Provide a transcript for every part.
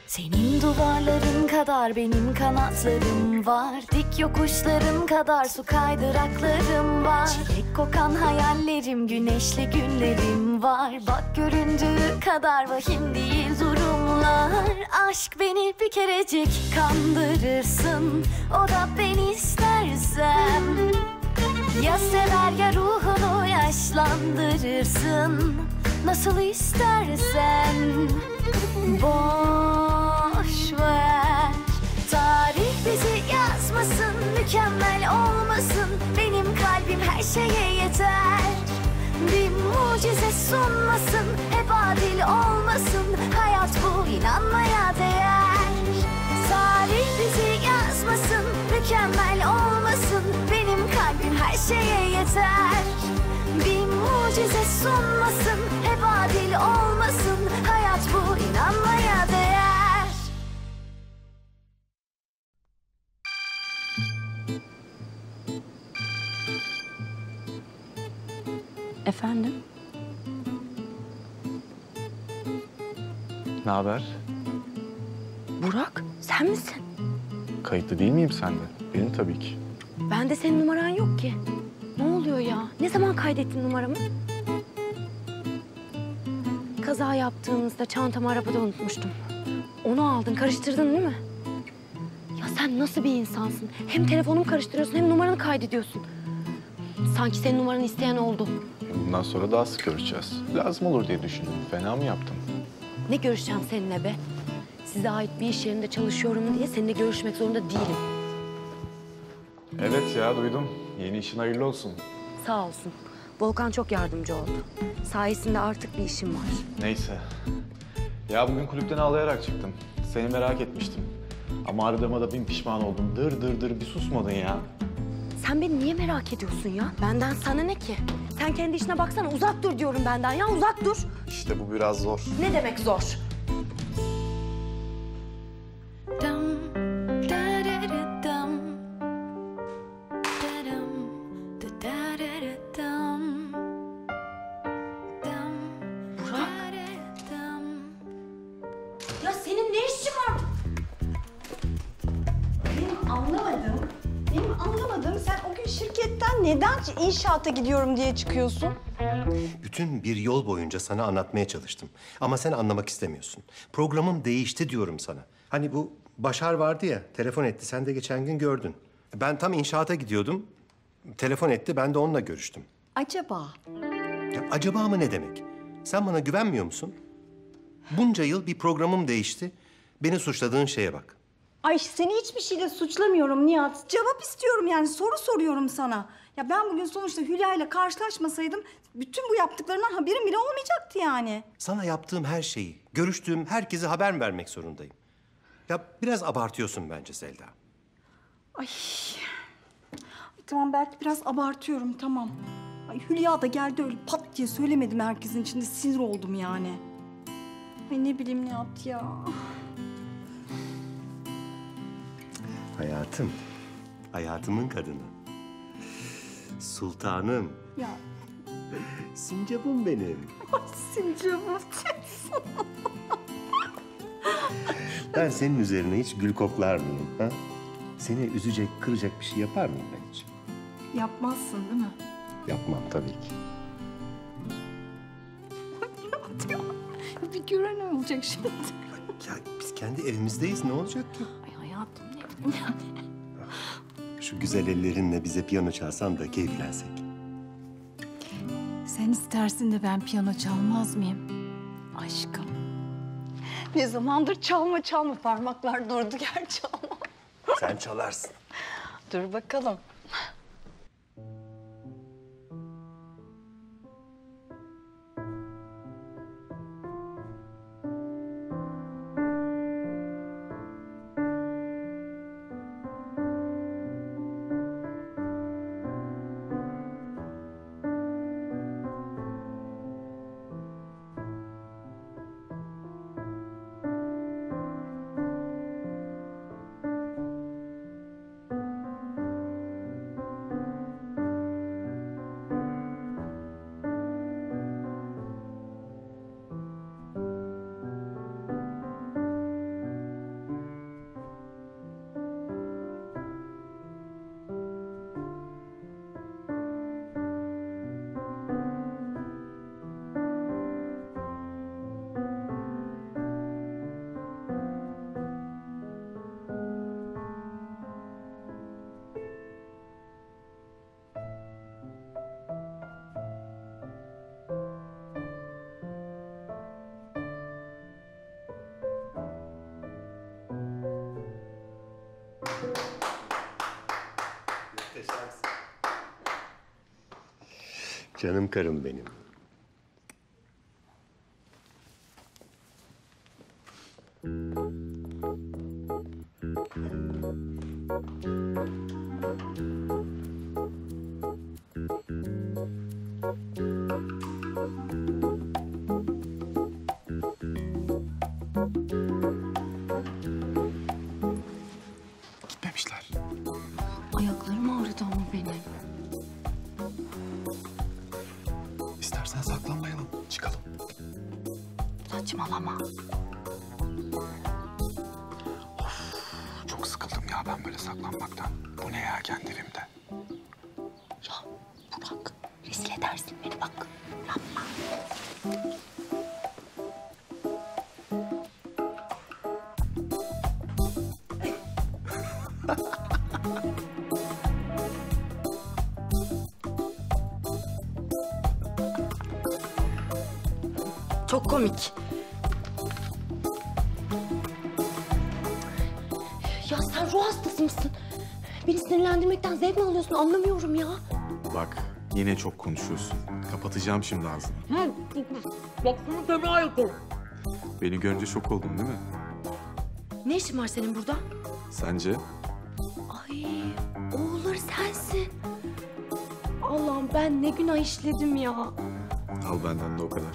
Senin duvarların kadar benim kanatlarım var. Dik yokuşların kadar su kaydıraklarım var. Çilek kokan hayallerim, güneşli günlerim var. Bak göründüğü kadar vahim değil durumlar. Aşk beni bir kerecik kandırırsın, o da beni istersem. Ya sever ya ruhunu yaşlandırırsın, nasıl istersen. Boş ver, tarih bizi yazmasın, mükemmel olmasın. Benim kalbim her şeye yeter. Bir mucize sunmasın, hep adil olmasın. Hayat bu, inanmaya değer. Tarih bizi yazmasın, mükemmel olmasın. Benim kalbim her şeye yeter. Bir mucize sunmasın, hep adil olmasın. Hayat bu, inanmaya değer. Efendim? Ne haber? Burak, sen misin? Kayıtlı değil miyim sende? Benim tabii ki. Bende senin numaran yok ki. Ne oluyor ya? Ne zaman kaydettin numaramı? Kaza yaptığımızda çantamı arabada unutmuştum. Onu aldın, karıştırdın değil mi? Ya sen nasıl bir insansın? Hem telefonumu karıştırıyorsun hem numaranı kaydediyorsun. Sanki senin numaranı isteyen oldu. Bundan sonra daha sık görüşeceğiz. Lazım olur diye düşündüm. Fena mı yaptım? Ne görüşeceğim seninle be? Size ait bir iş yerinde çalışıyorum diye seninle görüşmek zorunda değilim. Evet ya, duydum. Yeni işin hayırlı olsun. Sağ olsun. Volkan çok yardımcı oldu. Sayesinde artık bir işim var. Neyse. Ya bugün kulüpten ağlayarak çıktım. Seni merak etmiştim. Ama aradığıma da bin pişman oldum. Dır bir susmadın ya. Sen beni niye merak ediyorsun ya? Benden sana ne ki? Sen kendi işine baksana. Uzak dur diyorum benden ya. Uzak dur. İşte bu biraz zor. Ne demek zor? Ya senin ne işin var? Benim anlamadığım sen o gün şirketten neden inşaata gidiyorum diye çıkıyorsun? Bütün bir yol boyunca sana anlatmaya çalıştım. Ama sen anlamak istemiyorsun. Programım değişti diyorum sana. Hani bu Başar vardı ya, telefon etti. Sen de geçen gün gördün. Ben tam inşaata gidiyordum. Telefon etti, ben de onunla görüştüm. Acaba? Ya acaba mı ne demek? Sen bana güvenmiyor musun? Bunca yıl bir programım değişti. Beni suçladığın şeye bak. Ay seni hiçbir şeyle suçlamıyorum Nihat. Cevap istiyorum yani soru soruyorum sana. Ya ben bugün sonuçta Hülya ile karşılaşmasaydım bütün bu yaptıklarından haberim bile olmayacaktı yani. Sana yaptığım her şeyi, görüştüğüm herkese haber vermek zorundayım. Ya biraz abartıyorsun bence Selda. Ay tamam belki biraz abartıyorum tamam. Ay Hülya da geldi öyle pat diye söylemedim herkesin içinde sinir oldum yani. Ay ne bileyim Nihat ya. Hayatım, hayatımın kadını. Sultanım, Ya sincapım benim. ay sincapım. Ben senin üzerine hiç gül koklar mıyım? Ha? Seni üzecek, kıracak bir şey yapar mıyım ben hiç? Yapmazsın değil mi? Yapmam tabii ki. Nihat ya. Bir gören olacak şimdi. Ya biz kendi evimizdeyiz, ne olacak ki? Ay hayatım ne bileyim yani. Şu güzel ellerinle bize piyano çalsan da keyiflensek. Sen istersin de ben piyano çalmaz mıyım? Aşkım. Ne zamandır çalma parmaklar durdu gerçi ama. Sen çalarsın. Dur bakalım. Canım karım benim. Gitmemişler. Ayaklarım ağrıdı ama benim. İstersen saklanmayalım. Çıkalım. Saçmalama. Çok sıkıldım ya ben böyle saklanmaktan. Bu ne ya kendi evimde? Ya Burak, rezil edersin beni bak. Yapma. Çok komik. Ya sen ruh hastası mısın? Beni sinirlendirmekten zevk mi alıyorsun? Anlamıyorum ya. Bak yine çok konuşuyorsun. Kapatacağım şimdi ağzını. Bak bunu fena yaparım. Beni görünce şok oldun değil mi? Ne işin var senin burada? Sence? Ay, oğulları sensin. Allah'ım ben ne günah işledim ya. Al benden de o kadar.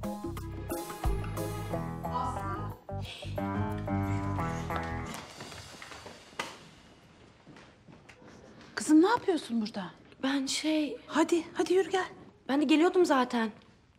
Kızım ne yapıyorsun burada? Ben Hadi yürü gel. ben de geliyordum zaten.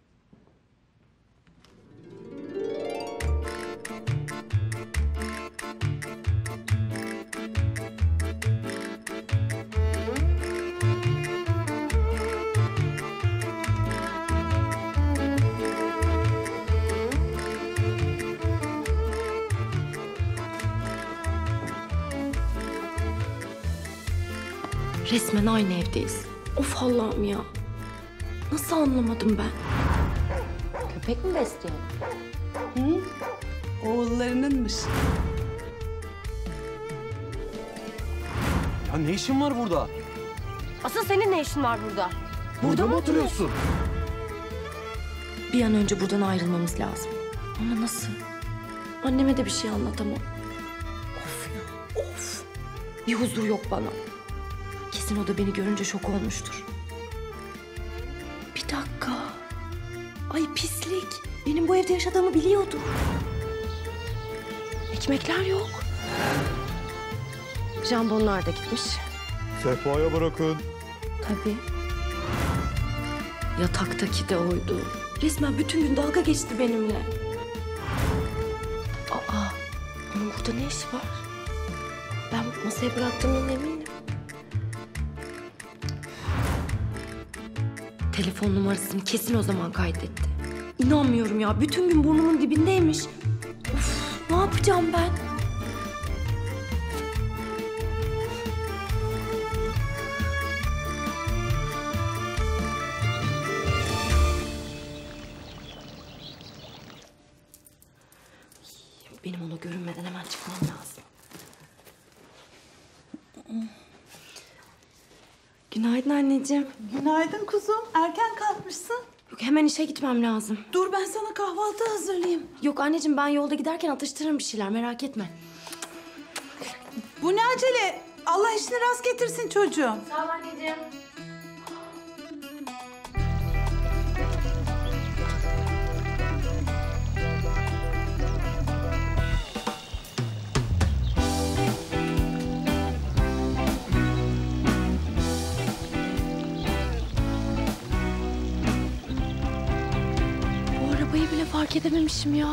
Resmen aynı evdeyiz. Of Allah'ım ya. Nasıl anlamadım ben? Köpek mi besliyorsun? Oğullarınınmış. Ya ne işin var burada? Asıl senin ne işin var burada? Burada mı oturuyorsun? Bir an önce buradan ayrılmamız lazım. Ama nasıl? Anneme de bir şey anlatamam. Of ya, of. Bir huzur yok bana. Kesin o da beni görünce şok olmuştur. Bir dakika. Ay pislik. Benim bu evde yaşadığımı biliyordu. Ekmekler yok. Jambonlar da gitmiş. Sehpaya bırakın. Tabii. Yataktaki de oydu. Resmen bütün gün dalga geçti benimle. Aa, onun burada ne işi var? Ben masaya bıraktığımdan eminim. Telefon numarasını kesin o zaman kaydetti. İnanmıyorum ya. Bütün gün burnumun dibindeymiş. Of, ne yapacağım ben? Benim ona görünmeden hemen çıkmam lazım. Günaydın anneciğim. Günaydın kuzum. Erken kalkmışsın. Yok, hemen işe gitmem lazım. Dur ben sana kahvaltı hazırlayayım. Yok anneciğim, ben yolda giderken atıştırırım bir şeyler, merak etme. Bu ne acele? Allah işini rast getirsin çocuğum. Sağ ol anneciğim. Bu arabayı bile fark edememişim ya.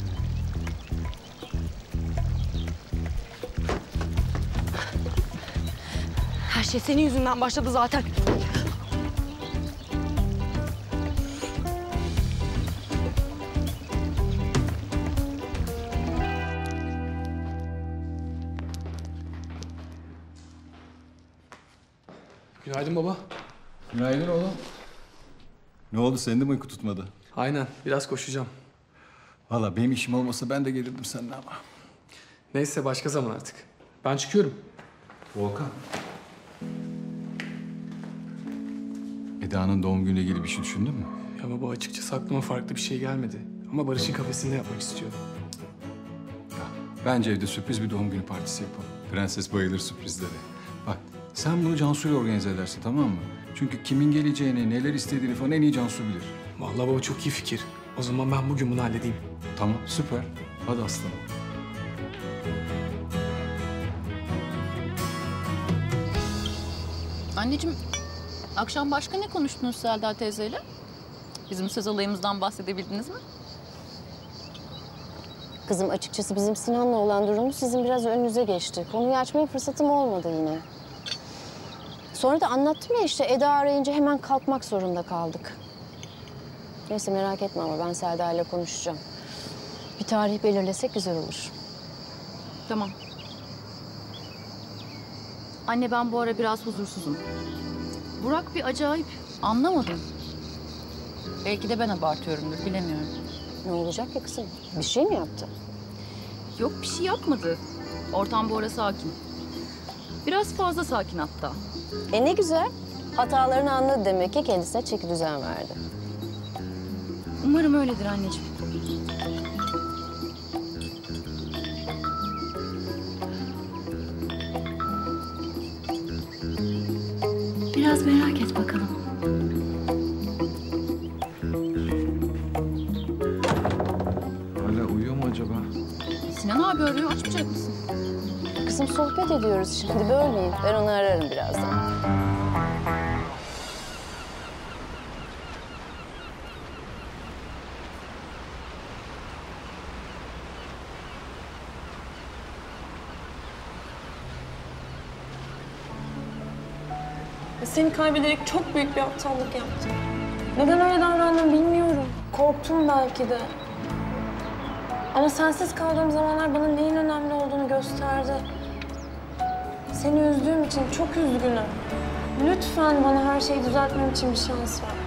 Her şey senin yüzünden başladı zaten. Günaydın baba. Günaydın oğlum. Ne oldu, senin de mi uyku tutmadı? Aynen, biraz koşacağım. Valla benim işim olmasa ben de gelirdim seninle ama. Neyse, başka zaman artık. Ben çıkıyorum. Volkan. Eda'nın doğum günüyle ilgili bir şey düşündün mü? Ya baba açıkçası aklıma farklı bir şey gelmedi. Ama Barış'ın kafesinde yapmak istiyorum. Bence evde sürpriz bir doğum günü partisi yapalım. Prenses bayılır sürprizlere. Bak sen bunu Cansu'yla organize edersin, tamam mı? Çünkü kimin geleceğini, neler istediğini falan en iyi Cansu bilir. Vallahi baba çok iyi fikir. O zaman ben bugün bunu halledeyim. Tamam, süper. Hadi aslanım. Anneciğim, akşam başka ne konuştunuz Selda teyzeyle? Bizim söz olayımızdan bahsedebildiniz mi? Kızım açıkçası bizim Sinan'la olan durumumuz sizin biraz önünüze geçti. Konuyu açmaya fırsatım olmadı yine. Sonra da anlattım ya işte Eda arayınca hemen kalkmak zorunda kaldık. Neyse merak etme ama ben Selda ile konuşacağım. Bir tarih belirlesek güzel olur. Tamam. Anne ben bu ara biraz huzursuzum. Burak bir acayip. Anlamadım. Belki de ben abartıyorumdur, bilemiyorum. Ne olacak ya kızım? Bir şey mi yaptı? Yok bir şey yapmadı. Ortam bu ara sakin. Biraz fazla sakin hatta. Ne güzel. Hatalarını anladı demek ki kendisine çeki düzen verdi. Umarım öyledir anneciğim. Biraz merak et bakalım. Hala uyuyor mu acaba? Sinan abi arıyor, açmayacak mısın? Kızım sohbet ediyoruz şimdi bölmeyin. Ben onu ararım birazdan. Seni kaybederek çok büyük bir aptallık yaptım. Neden öyle davrandım bilmiyorum. Korktum belki de. Ama sensiz kaldığım zamanlar bana neyin önemli olduğunu gösterdi. Seni üzdüğüm için çok üzgünüm. Lütfen bana her şeyi düzeltmem için bir şans ver.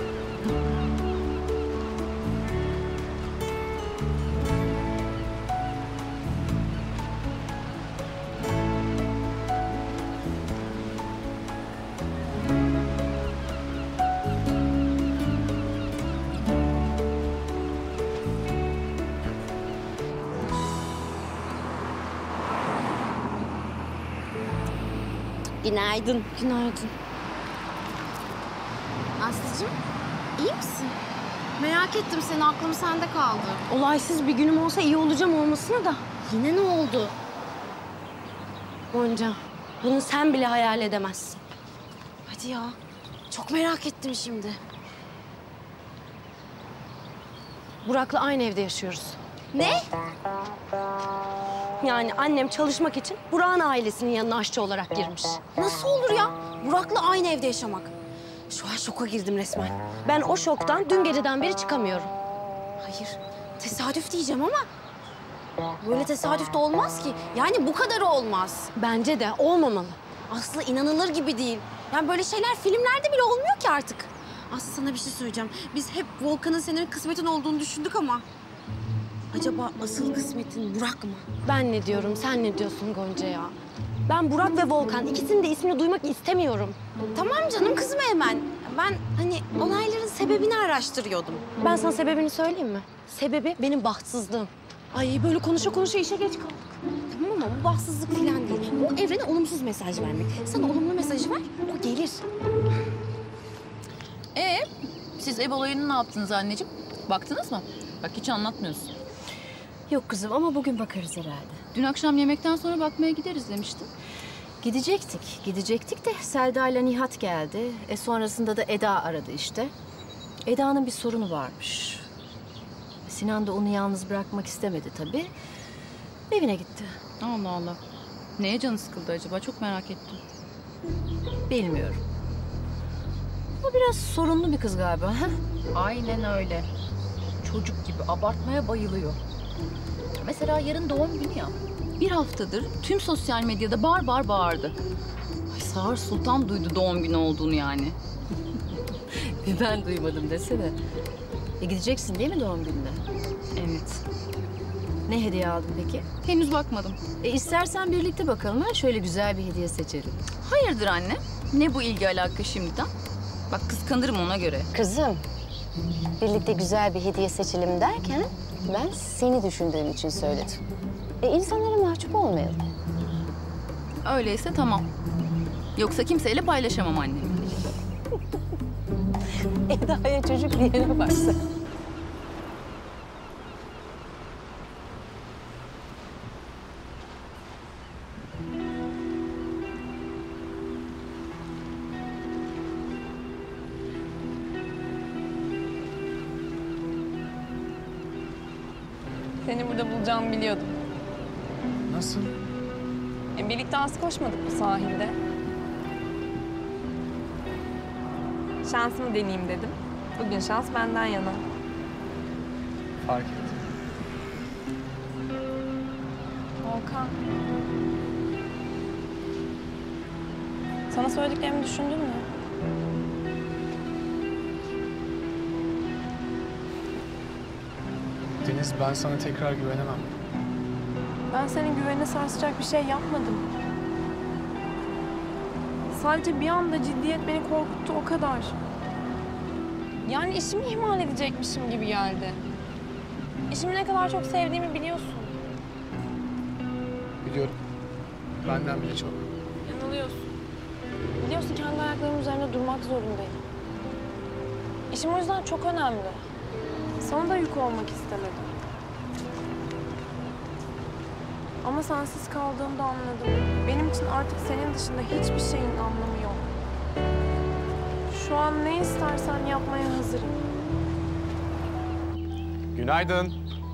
Günaydın. Günaydın. Aslıcığım, iyi misin? Merak ettim seni, aklım sende kaldı. Olaysız bir günüm olsa iyi olacağım olmasına da. Yine ne oldu? Gonca, bunu sen bile hayal edemezsin. Hadi ya, çok merak ettim şimdi. Burak'la aynı evde yaşıyoruz. Ne? Yani annem çalışmak için Burak'ın ailesinin yanına aşçı olarak girmiş. Nasıl olur ya? Burak'la aynı evde yaşamak. Şu an şoka girdim resmen. Ben o şoktan dün geceden beri çıkamıyorum. Hayır, tesadüf diyeceğim ama... böyle tesadüf de olmaz ki. Yani bu kadar olmaz. Bence de olmamalı. Aslı inanılır gibi değil. Yani böyle şeyler filmlerde bile olmuyor ki artık. Aslı sana bir şey söyleyeceğim. Biz hep Volkan'ın senin kısmetin olduğunu düşündük ama... acaba asıl kısmetin Burak mı? Ben ne diyorum, sen ne diyorsun Gonca ya? Ben Burak ve Volkan, ikisinin de ismini duymak istemiyorum. Tamam canım, kızma hemen. Ben hani olayların sebebini araştırıyordum. Ben sana sebebini söyleyeyim mi? Sebebi benim bahtsızlığım. Ay böyle konuşa konuşa işe geç kaldık. Tamam ama bu bahtsızlık falan değil. Bu evrene olumsuz mesaj vermek. Sen olumlu mesajı ver, o gelir. Siz ev olayını ne yaptınız anneciğim? Baktınız mı? Bak hiç anlatmıyorsun. Yok kızım ama bugün bakarız herhalde. Dün akşam yemekten sonra bakmaya gideriz demiştin. Gidecektik de Selda ile Nihat geldi. Sonrasında da Eda aradı işte. Eda'nın bir sorunu varmış. Sinan da onu yalnız bırakmak istemedi tabii. Evine gitti. Allah Allah. Neye canı sıkıldı acaba? Çok merak ettim. Bilmiyorum. O biraz sorunlu bir kız galiba. Ha? Aynen öyle. Çocuk gibi abartmaya bayılıyor. Mesela yarın doğum günü ya. Bir haftadır tüm sosyal medyada bağırdı. Ay Sağır Sultan duydu doğum günü olduğunu yani. Ben duymadım desene. Gideceksin değil mi doğum gününe? Evet. Ne hediye aldın peki? Henüz bakmadım. İstersen birlikte bakalım ha. Şöyle güzel bir hediye seçelim. Hayırdır anne? Ne bu ilgi alaka şimdiden? Bak kıskanırım ona göre. Kızım, birlikte güzel bir hediye seçelim derken ben seni düşündüğüm için söyledim. İnsanlara mahcup olmayalım. Öyleyse tamam. Yoksa kimseyle paylaşamam anne. Eda'ya çocuk diyene varsa. Seni burada bulacağımı biliyordum. Nasıl? Birlikte az koşmadık bu sahilde. Şansımı deneyeyim dedim. Bugün şans benden yana. Fark ettim. Volkan. Sana söylediklerimi düşündün mü? Deniz, ben sana tekrar güvenemem. Ben senin güvenine sarsacak bir şey yapmadım. Sadece bir anda ciddiyet beni korkuttu, o kadar. Yani işimi ihmal edecekmişim gibi geldi. İşimi ne kadar çok sevdiğimi biliyorsun. Biliyorum. Benden bile çok. Yanılıyorsun. Biliyorsun kendi ayaklarımın üzerinde durmak zorundayım. İşim o yüzden çok önemli. Sana da yük olmak istemedim. Ama sensiz kaldığımda anladım. Benim için artık senin dışında hiçbir şeyin anlamı yok. Şu an ne istersen yapmaya hazırım. Günaydın.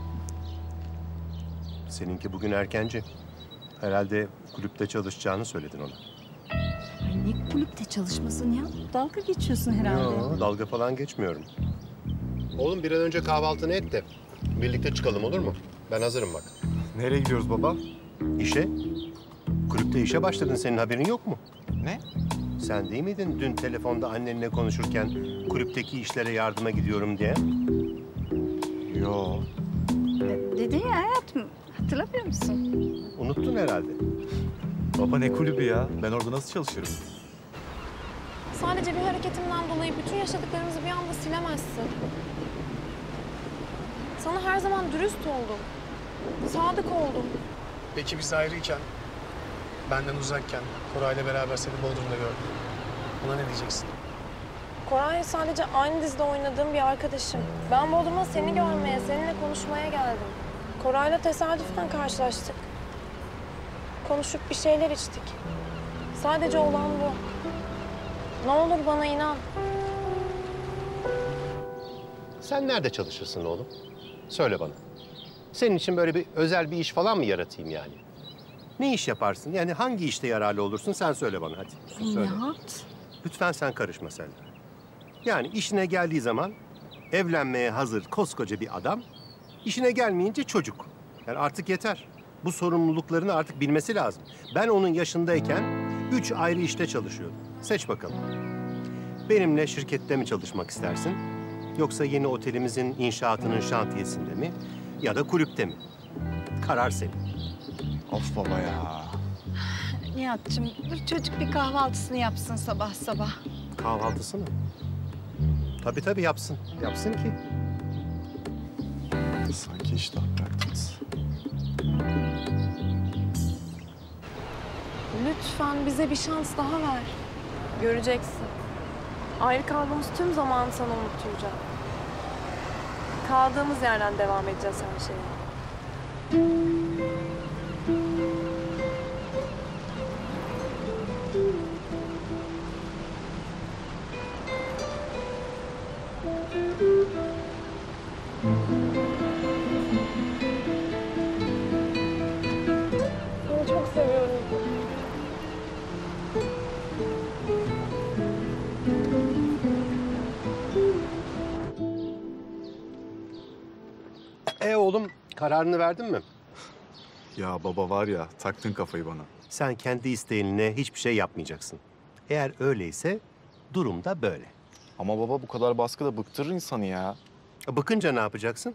Seninki bugün erkenci. Herhalde kulüpte çalışacağını söyledin ona. Ay ne kulüpte çalışmasın ya? Dalga geçiyorsun herhalde. Yo, dalga falan geçmiyorum. Oğlum bir an önce kahvaltını et de birlikte çıkalım, olur mu? Ben hazırım bak. Nereye gidiyoruz baba? İşe? Kulüpte işe başladın, senin haberin yok mu? Ne? Sen değil miydin dün telefonda annenle konuşurken kulüpteki işlere yardıma gidiyorum diye? Yo. Dedin ya hayatım. Hatırlamıyor musun? Unuttun herhalde. Baba ne kulübü ya? Ben orada nasıl çalışırım? Sadece bir hareketimden dolayı bütün yaşadıklarımızı bir anda silemezsin. Sana her zaman dürüst oldum. Sadık oldum. Peki biz ayrıyken, benden uzakken, Koray'la beraber seni Bodrum'da gördüm. Ona ne diyeceksin? Koray sadece aynı dizide oynadığım bir arkadaşım. Ben Bodrum'a seni görmeye, seninle konuşmaya geldim. Koray'la tesadüfen karşılaştık. Konuşup bir şeyler içtik. Sadece olan bu. Ne olur bana inan. Sen nerede çalışırsın oğlum? Söyle bana. Senin için böyle bir özel bir iş falan mı yaratayım yani? Ne iş yaparsın? Yani hangi işte yararlı olursun? Sen söyle bana hadi. Söyle. Nihat. Lütfen sen karışma Selda. Yani işine geldiği zaman evlenmeye hazır koskoca bir adam, işine gelmeyince çocuk. Yani artık yeter. Bu sorumluluklarını artık bilmesi lazım. Ben onun yaşındayken 3 ayrı işte çalışıyordum. Seç bakalım. Benimle şirkette mi çalışmak istersin? Yoksa yeni otelimizin inşaatının şantiyesinde mi? Ya da kulüpte mi? Karar senin. Of baba ya. Nihat'cığım dur çocuk bir kahvaltısını yapsın sabah sabah. Kahvaltısı mı? Tabii yapsın. Yapsın ki. Sanki iştah bıraktınız. Lütfen bize bir şans daha ver. Göreceksin. Ayrı kaldığımız tüm zamanı sana unutturacağım. Kaldığımız yerden devam edeceğiz her şeye. Seni çok seviyorum. Oğlum kararını verdin mi? Ya baba var ya, taktın kafayı bana. Sen kendi isteğinle hiçbir şey yapmayacaksın. Eğer öyleyse durum da böyle. Ama baba bu kadar baskı da bıktırır insanı ya. Bakınca ne yapacaksın?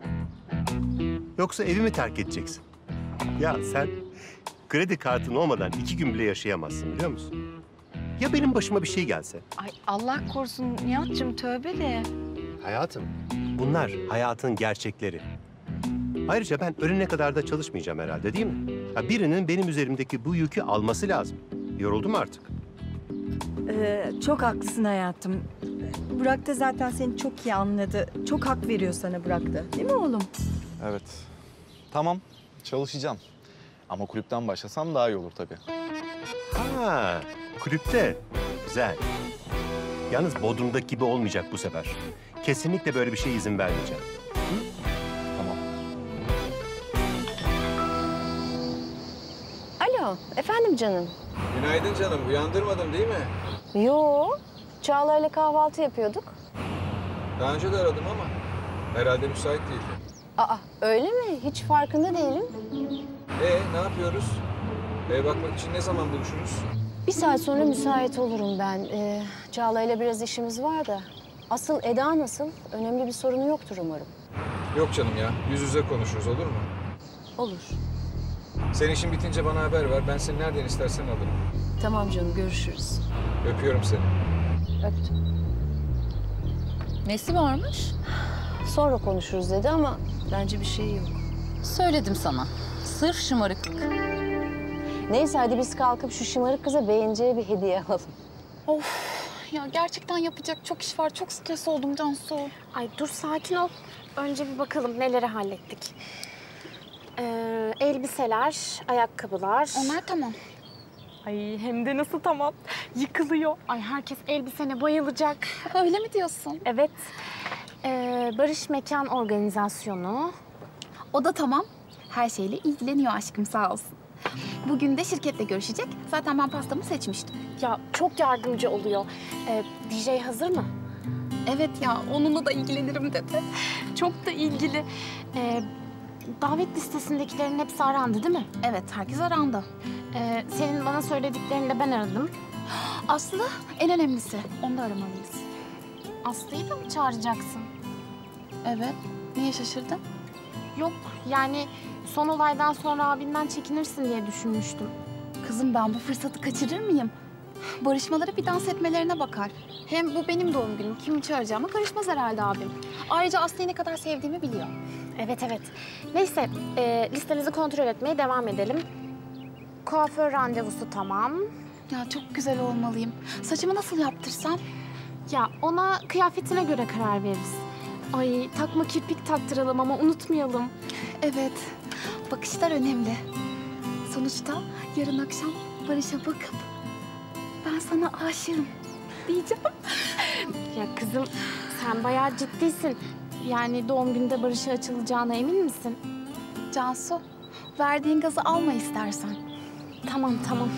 Yoksa evi mi terk edeceksin? Ya sen kredi kartın olmadan 2 gün bile yaşayamazsın biliyor musun? Ya benim başıma bir şey gelse? Ay Allah korusun Nihat'cığım, tövbe de. Hayatım, bunlar hayatın gerçekleri. Ayrıca ben ölene kadar da çalışmayacağım herhalde, değil mi? Ya birinin benim üzerimdeki bu yükü alması lazım. Yoruldum artık. Çok haklısın hayatım. Burak da zaten seni çok iyi anladı. Çok hak veriyor sana Burak da. Değil mi oğlum? Evet. Tamam, çalışacağım. Ama kulüpten başlasam daha iyi olur tabii. Ha, kulüpte. Güzel. Yalnız Bodrum'daki gibi olmayacak bu sefer. Kesinlikle böyle bir şeye izin vermeyeceğim. Tamam. Alo, efendim canım. Günaydın canım. Uyandırmadım değil mi? Yo, Çağla'yla kahvaltı yapıyorduk. Daha önce de aradım ama herhalde müsait değildi. Aa, öyle mi? Hiç farkında değilim. Ne yapıyoruz? Eve bakmak için ne zaman buluşuruz? Bir saat sonra müsait olurum ben. Çağla'yla biraz işimiz var da. Asıl Eda nasıl? Önemli bir sorunu yoktur umarım. Yok canım ya. Yüz yüze konuşuruz, olur mu? Olur. Sen işin bitince bana haber ver. Ben seni nereden istersen alırım. Tamam canım, görüşürüz. Öpüyorum seni. Öptüm. Nesi varmış? Sonra konuşuruz dedi ama Bence bir şey yok. Söyledim sana. Sırf şımarıklık. neyse hadi biz kalkıp şu şımarık kıza beğeneceği bir hediye alalım. Of ya, gerçekten yapacak çok iş var. Çok stres oldum Cansu. Ay dur sakin ol. Önce bir bakalım neleri hallettik. Elbiseler, ayakkabılar. Onlar tamam. Ay hem de nasıl tamam. Yıkılıyor. Ay herkes elbisene bayılacak. Öyle mi diyorsun? Evet. Barış Mekan Organizasyonu. O da tamam. Her şeyle ilgileniyor aşkım, sağ olsun. Bugün de şirketle görüşecek. Zaten ben pastamı seçmiştim. Ya çok yardımcı oluyor. DJ hazır mı? Evet ya, onunla da ilgilenirim dedi. Çok da ilgili. Davet listesindekilerin hepsi arandı değil mi? Evet, herkes arandı. Senin bana söylediklerini de ben aradım. Aslı en önemlisi. Onu da aramalıyız. Aslı'yı da mı çağıracaksın? Evet. Niye şaşırdın? Yok yani son olaydan sonra abinden çekinirsin diye düşünmüştüm. Kızım, ben bu fırsatı kaçırır mıyım? Barışmaları bir dans etmelerine bakar. Hem bu benim doğum günüm. Kimi çağıracağıma karışmaz herhalde abim. Ayrıca Aslı'yı ne kadar sevdiğimi biliyor. Evet. Neyse listemizi kontrol etmeye devam edelim. Kuaför randevusu tamam. Ya çok güzel olmalıyım. Saçımı nasıl yaptırsam? Ya ona kıyafetine göre karar veririz. Ay takma kirpik taktıralım ama unutmayalım. Evet. Bakışlar önemli. Sonuçta yarın akşam Barış'a bakıp ben sana aşığım diyeceğim. Ya kızım sen bayağı ciddisin. Yani doğum günde Barış'a açılacağına emin misin? Cansu, verdiğin gazı alma istersen. Tamam.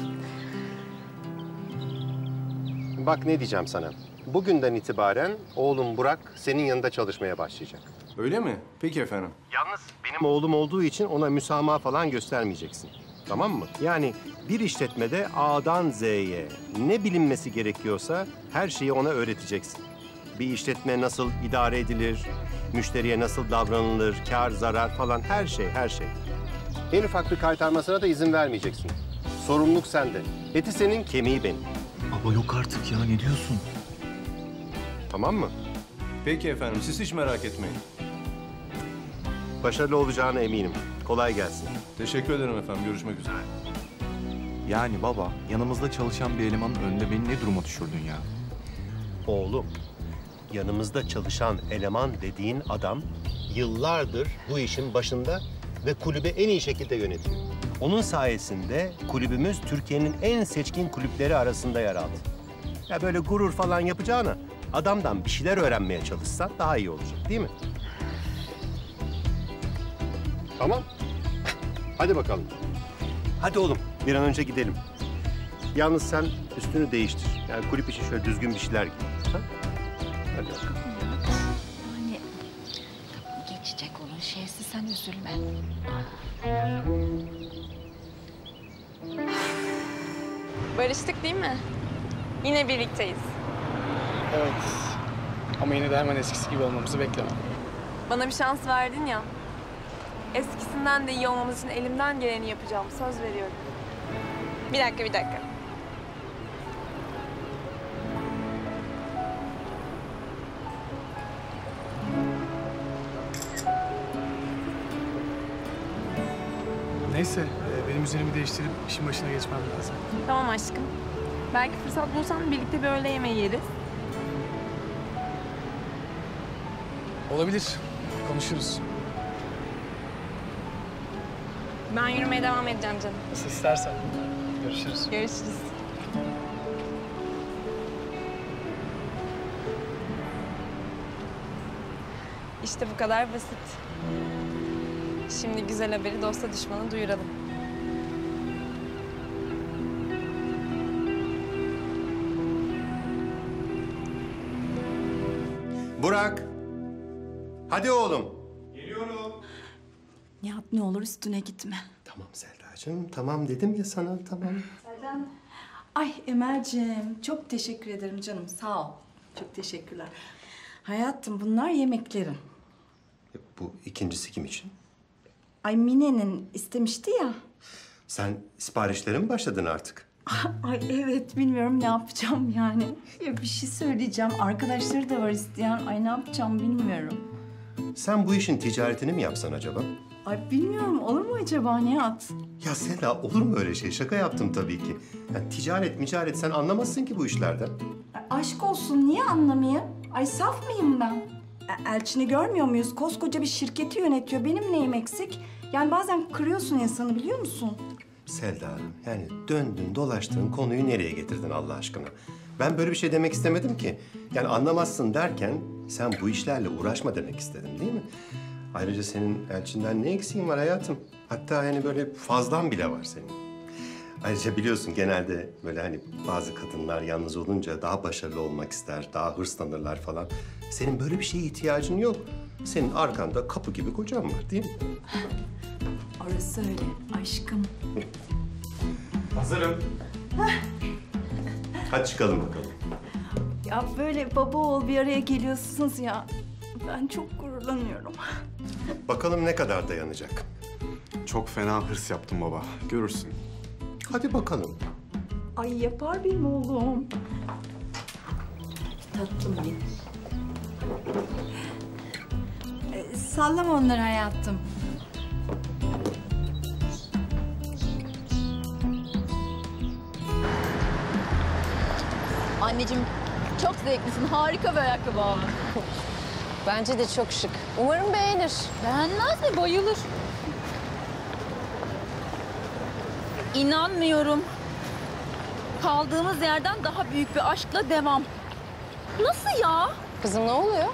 Bak ne diyeceğim sana. Bugünden itibaren oğlum Burak senin yanında çalışmaya başlayacak. Öyle mi? Peki efendim. Yalnız benim oğlum olduğu için ona müsamaha falan göstermeyeceksin. Tamam mı? Yani bir işletmede A'dan Z'ye ne bilinmesi gerekiyorsa her şeyi ona öğreteceksin. Bir işletme nasıl idare edilir, müşteriye nasıl davranılır, kar, zarar falan her şey. En ufak bir kaytarmasına da izin vermeyeceksin. Sorumluluk sende. Eti senin, kemiği benim. Baba yok artık ya, ne diyorsun? Tamam mı? Peki efendim. Siz hiç merak etmeyin. Başarılı olacağına eminim. Kolay gelsin. Teşekkür ederim efendim. Görüşmek üzere. Yani baba, yanımızda çalışan bir elemanın önünde beni ne duruma düşürdün ya? Oğlum, yanımızda çalışan eleman dediğin adam yıllardır bu işin başında ve kulübü en iyi şekilde yönetiyor. Onun sayesinde kulübümüz Türkiye'nin en seçkin kulüpleri arasında yer aldı. Ya böyle gurur falan yapacağına adamdan bir şeyler öğrenmeye çalışsan daha iyi olacak, değil mi? Tamam. Hadi bakalım. Hadi oğlum, bir an önce gidelim. Yalnız sen üstünü değiştir. Yani kulüp için şöyle düzgün bir şeyler giy. Ha? Hadi bakalım. Yani geçecek onun şeysi, sen üzülme. Barıştık değil mi? Yine birlikteyiz. Evet. Ama yine de hemen eskisi gibi olmamızı bekleme. Bana bir şans verdin ya. Eskisinden de iyi olmamız için elimden geleni yapacağım. Söz veriyorum. Bir dakika. Neyse, benim üzerimi değiştirip işin başına geçmem lazım. Tamam aşkım. Belki fırsat bulsan birlikte bir öğle yemeği yeriz. Olabilir, konuşuruz. Ben yürümeye devam edeceğim canım. Nasıl istersen. Görüşürüz. Görüşürüz. İşte bu kadar basit. Şimdi güzel haberi dosta düşmana duyuralım. Burak. Hadi oğlum. Nihat ne olur üstüne gitme. Tamam Selda'cığım, tamam dedim ya sana, tamam. Seldan. Ay Emel'ciğim çok teşekkür ederim canım sağ ol. Çok teşekkürler. Hayatım bunlar yemeklerin. Bu ikincisi kim için? Ay Mine'nin istemişti ya. Sen siparişlere mi başladın artık? Ay evet bilmiyorum ne yapacağım yani. Ya bir şey söyleyeceğim. Arkadaşları da var isteyen. Ay ne yapacağım bilmiyorum. Sen bu işin ticaretini mi yapsan acaba? Ay bilmiyorum olur mu acaba Nihat? Ya Selda, olur mu öyle şey? Şaka yaptım tabii ki. Yani ticaret sen anlamazsın ki bu işlerden. Ay, aşk olsun niye anlamayayım? Ay saf mıyım ben? Elçin'i görmüyor muyuz? Koskoca bir şirketi yönetiyor. Benim neyim eksik? Yani bazen kırıyorsun insanı biliyor musun? Selda, yani döndün dolaştın konuyu nereye getirdin Allah aşkına? Ben böyle bir şey demek istemedim ki. Yani anlamazsın derken sen bu işlerle uğraşma demek istedim değil mi? Ayrıca senin Elçin'den ne eksiğin var hayatım? Hatta yani böyle fazlan bile var senin. Ayrıca biliyorsun genelde böyle hani bazı kadınlar yalnız olunca daha başarılı olmak ister, daha hırslanırlar falan. Senin böyle bir şeye ihtiyacın yok. Senin arkanda kapı gibi kocan var değil mi? Orası öyle aşkım. Hazırım. Hadi çıkalım bakalım. Ya böyle baba oğul bir araya geliyorsunuz ya. Ben çok gururlanıyorum. Bakalım ne kadar dayanacak. Çok fena hırs yaptım baba. Görürsün. Hadi bakalım. Ay yapar benim oğlum. Tatlım benim. Sallama onları hayatım. Anneciğim çok zevklisin. Harika bir ayakkabı abi. Bence de çok şık. Umarım beğenir. Beğenmez mi? Bayılır. İnanmıyorum. Kaldığımız yerden daha büyük bir aşkla devam. Nasıl ya? Kızım ne oluyor?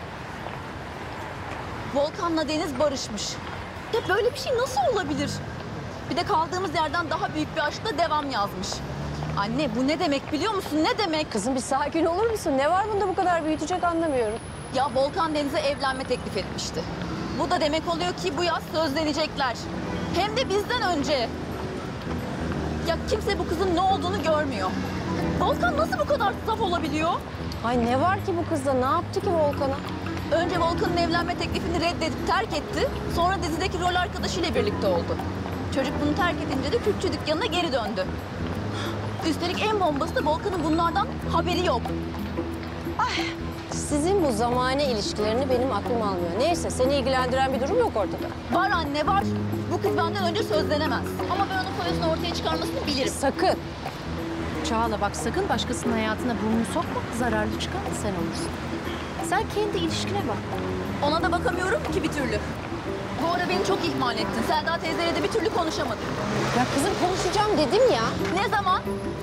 Volkan'la Deniz barışmış. Ya böyle bir şey nasıl olabilir? Bir de kaldığımız yerden daha büyük bir aşkla devam yazmış. Anne bu ne demek biliyor musun? Ne demek? Kızım bir sakin olur musun? Ne var bunda bu kadar büyütecek anlamıyorum. Ya Volkan Deniz'e evlenme teklif etmişti. Bu da demek oluyor ki bu yaz sözlenecekler. Hem de bizden önce. Ya kimse bu kızın ne olduğunu görmüyor. Volkan nasıl bu kadar saf olabiliyor? Ay ne var ki bu kızda? Ne yaptı ki Volkan'a? Önce Volkan'ın evlenme teklifini reddedip terk etti. Sonra dizideki rol arkadaşıyla birlikte oldu. Çocuk bunu terk edince de Kürtçü dükkanına geri döndü. Üstelik en bombası da Volkan'ın bunlardan haberi yok. Sizin bu zamane ilişkilerini benim aklım almıyor. Neyse seni ilgilendiren bir durum yok ortada. Var anne var. Bu kız benden önce sözlenemez. Ama ben onun foyasını ortaya çıkarmasını bilirim. Sakın. Çağla bak sakın başkasının hayatına burnunu sokma. Zararlı çıkan da sen olursun. Sen kendi ilişkine bak. Ona da bakamıyorum ki bir türlü. Bu ara beni çok ihmal ettin. Selda teyzeyle de bir türlü konuşamadık. Ya kızım konuşacağım dedim ya. Ne zaman?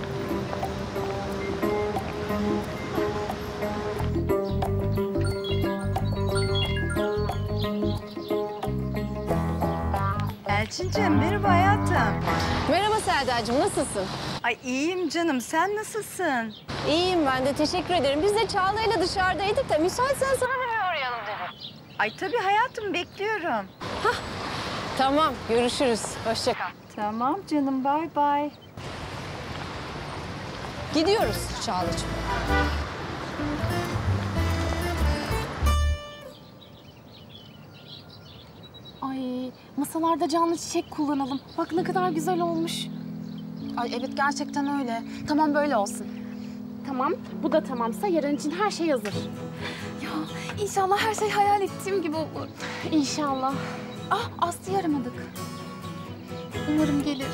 Elçinciğim merhaba hayatım. Merhaba Selda'cığım nasılsın? Ay iyiyim canım sen nasılsın? İyiyim ben de teşekkür ederim. Biz de Çağla'yla dışarıdaydık da müsaitsen sana bir uğrayalım dedim. Ay tabii hayatım bekliyorum. Tamam görüşürüz. Hoşça kal. Tamam canım bay bay. Gidiyoruz Çağla'cığım. Ay masalarda canlı çiçek kullanalım. Bak ne kadar güzel olmuş. Ay evet gerçekten öyle. Tamam böyle olsun. Tamam bu da tamamsa yarın için her şey hazır. Ya inşallah her şey hayal ettiğim gibi olur. İnşallah. Ah Aslı'yı aramadık. Umarım gelir.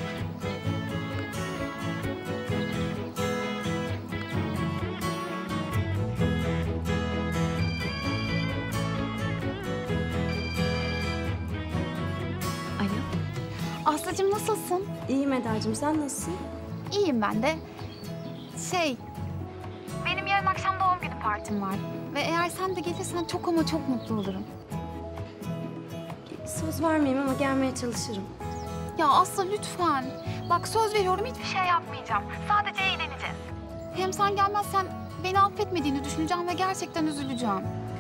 Aslıcığım nasılsın? İyiyim Eda'cığım, sen nasılsın? İyiyim ben de. Benim yarın akşam doğum günü partim var. Ve eğer sen de gelirsen çok ama çok mutlu olurum. Söz vermeyeyim ama gelmeye çalışırım. Ya Aslı lütfen. Bak söz veriyorum hiçbir şey yapmayacağım. Sadece eğleneceğiz. Hem sen gelmezsen beni affetmediğini düşüneceğim ve gerçekten üzüleceğim.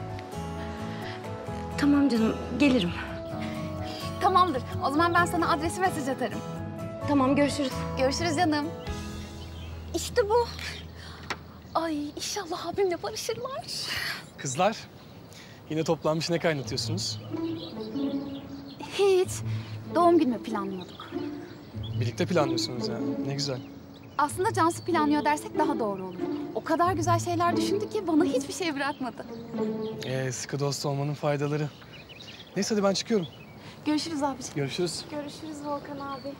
Tamam canım, gelirim. Tamamdır. O zaman ben sana adresi mesaj atarım. Tamam, görüşürüz. Görüşürüz canım. İşte bu. Ay inşallah abimle barışırlar. Kızlar, yine toplanmış ne kaynatıyorsunuz? Hiç. Doğum günümü planlıyorduk. Birlikte planlıyorsunuz yani. Ne güzel. Aslında Cansu planlıyor dersek daha doğru olur. O kadar güzel şeyler düşündü ki bana hiçbir şey bırakmadı. Sıkı dost olmanın faydaları. Neyse hadi ben çıkıyorum. Görüşürüz abiciğim. Görüşürüz. Görüşürüz Volkan abi.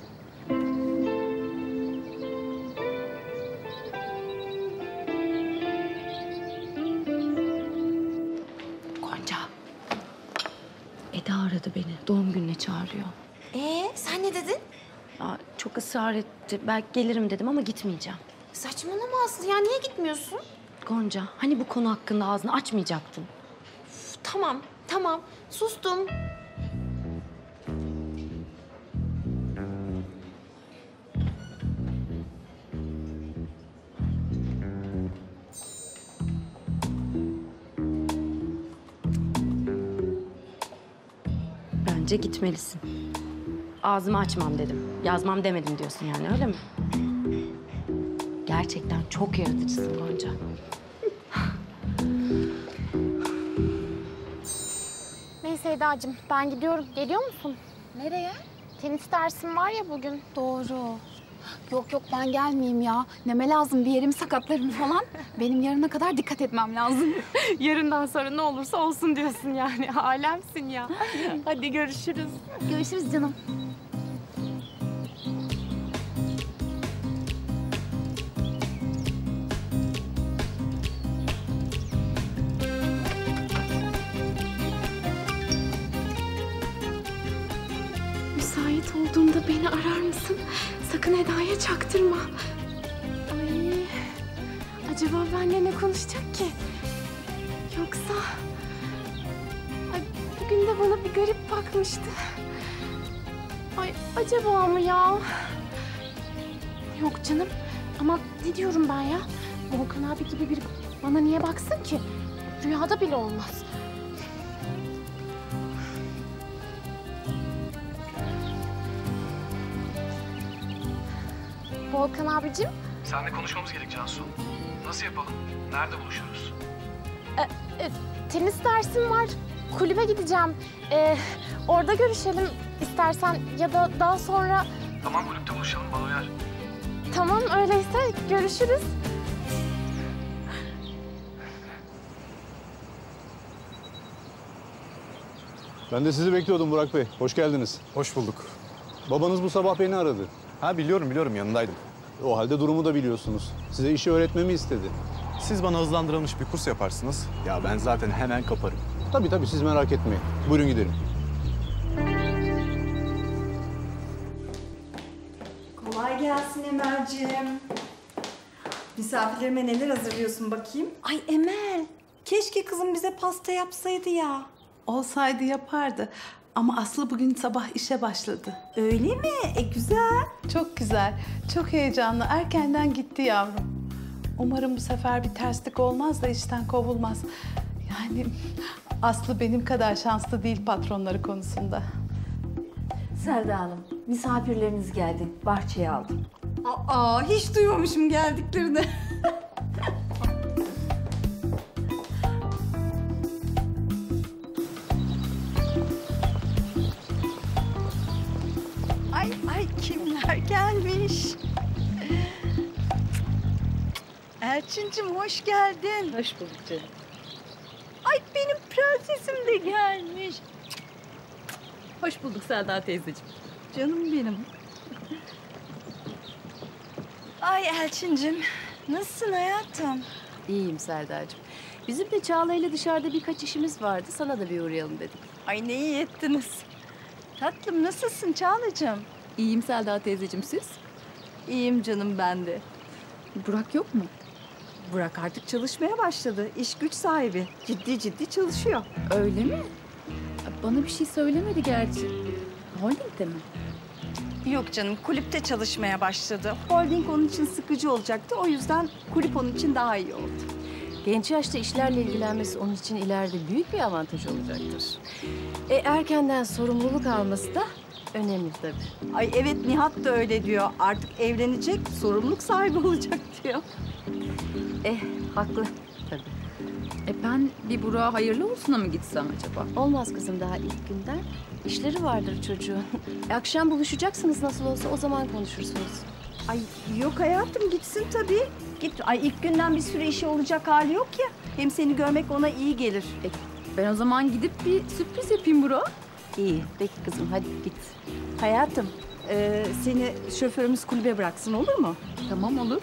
Gonca. Eda aradı beni. Doğum gününe çağırıyor. Sen ne dedin? Aa, çok ısrar etti. Belki gelirim dedim ama gitmeyeceğim. Saçmalama Aslı ya, niye gitmiyorsun? Gonca, hani bu konu hakkında ağzını açmayacaktın? Tamam. Sustum. Bence gitmelisin. Ağzımı açmam dedim. Yazmam demedim diyorsun yani, öyle mi? Gerçekten çok yaratıcısın Gonca. Neyse Eda'cığım ben gidiyorum. Geliyor musun? Nereye? Tenis dersim var ya bugün. Doğru. Yok ben gelmeyeyim ya. Neme lazım, bir yerimi sakatlarım falan. Benim yarına kadar dikkat etmem lazım. Yarından sonra ne olursa olsun diyorsun yani. Alemsin ya. Hadi görüşürüz. Görüşürüz canım. Müsait olduğunda beni arar mısın? Sakın Eda'ya çaktırma. Ay, acaba benimle ne konuşacak ki? Yoksa... Ay, bugün de bana bir garip bakmıştı. Ay, acaba mı ya? Yok canım. Ama ne diyorum ben ya? Volkan abi gibi biri bana niye baksın ki? Rüyada bile olmaz. Volkan abicim. Seninle konuşmamız gerek Cansu. Nasıl yapalım? Nerede buluşuruz? Tenis dersim var. Kulübe gideceğim. Orada görüşelim istersen ya da daha sonra... Tamam, kulüpte buluşalım, bana uyar. Tamam, öyleyse görüşürüz. Ben de sizi bekliyordum Burak Bey. Hoş geldiniz. Hoş bulduk. Babanız bu sabah beni aradı. Ha biliyorum yanındaydım. O halde durumu da biliyorsunuz. Size işi öğretmemi istedi. Siz bana hızlandırılmış bir kurs yaparsınız. Ya ben zaten hemen kaparım. Tabii siz merak etmeyin. Buyurun gidelim. Kolay gelsin Emel'ciğim. Misafirlerime neler hazırlıyorsun bakayım? Ay Emel, keşke kızım bize pasta yapsaydı ya. Olsaydı yapardı. Ama Aslı bugün sabah işe başladı. Öyle mi? Güzel. Çok güzel, çok heyecanlı. Erkenden gitti yavrum. Umarım bu sefer bir terslik olmaz da işten kovulmaz. Yani Aslı benim kadar şanslı değil patronları konusunda. Selda Hanım, misafirleriniz geldi. Bahçeye aldım. Hiç duymamışım geldiklerini. Ay kimler gelmiş? Elçincim hoş geldin. Hoş bulduk canım. Ay benim prensesim de gelmiş. Hoş bulduk Selda teyzeciğim. Canım benim. Ay Elçincim, nasılsın hayatım? İyiyim Selda'cığım. Bizim de Çağla ile dışarıda birkaç işimiz vardı. Sana da bir uğrayalım dedik. Ay ne iyi ettiniz. Tatlım nasılsın Çağlacığım? İyiyim Selda teyzeciğim, siz? İyiyim canım ben de. Burak yok mu? Burak artık çalışmaya başladı. İş güç sahibi. Ciddi ciddi çalışıyor. Öyle mi? Bana bir şey söylemedi gerçi. Holding'de mi? Yok canım, kulüpte çalışmaya başladı. Holding onun için sıkıcı olacaktı. O yüzden kulüp onun için daha iyi oldu. Genç yaşta işlerle ilgilenmesi onun için ileride büyük bir avantaj olacaktır. Erkenden sorumluluk alması da önemli tabii. Ay evet, Nihat da öyle diyor. Artık evlenecek, sorumluluk sahibi olacak diyor. Haklı tabii. Ben bir Burak'a hayırlı olsuna mı gitsem acaba? Olmaz kızım, daha ilk günden. İşleri vardır çocuğun. Akşam buluşacaksınız nasıl olsa, o zaman konuşursunuz. Ay yok hayatım, gitsin tabii. Git. Ay ilk günden bir sürü işi olacak hali yok ya. Hem seni görmek ona iyi gelir. Ben o zaman gidip bir sürpriz yapayım Burak'a. İyi, peki kızım hadi git. Hayatım, seni şoförümüz kulübe bıraksın, olur mu? Tamam, olur.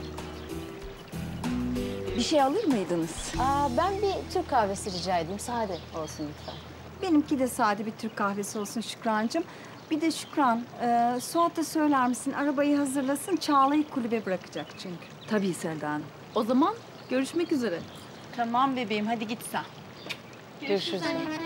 Bir şey alır mıydınız? Ben bir Türk kahvesi rica edeyim. Sade olsun lütfen. Benimki de sade bir Türk kahvesi olsun Şükrancığım. Bir de Şükran, Suat'a söyler misin? Arabayı hazırlasın, Çağla'yı kulübe bırakacak çünkü. Tabii Selda Hanım. O zaman görüşmek üzere. Tamam bebeğim, hadi git sen. Görüşürüz.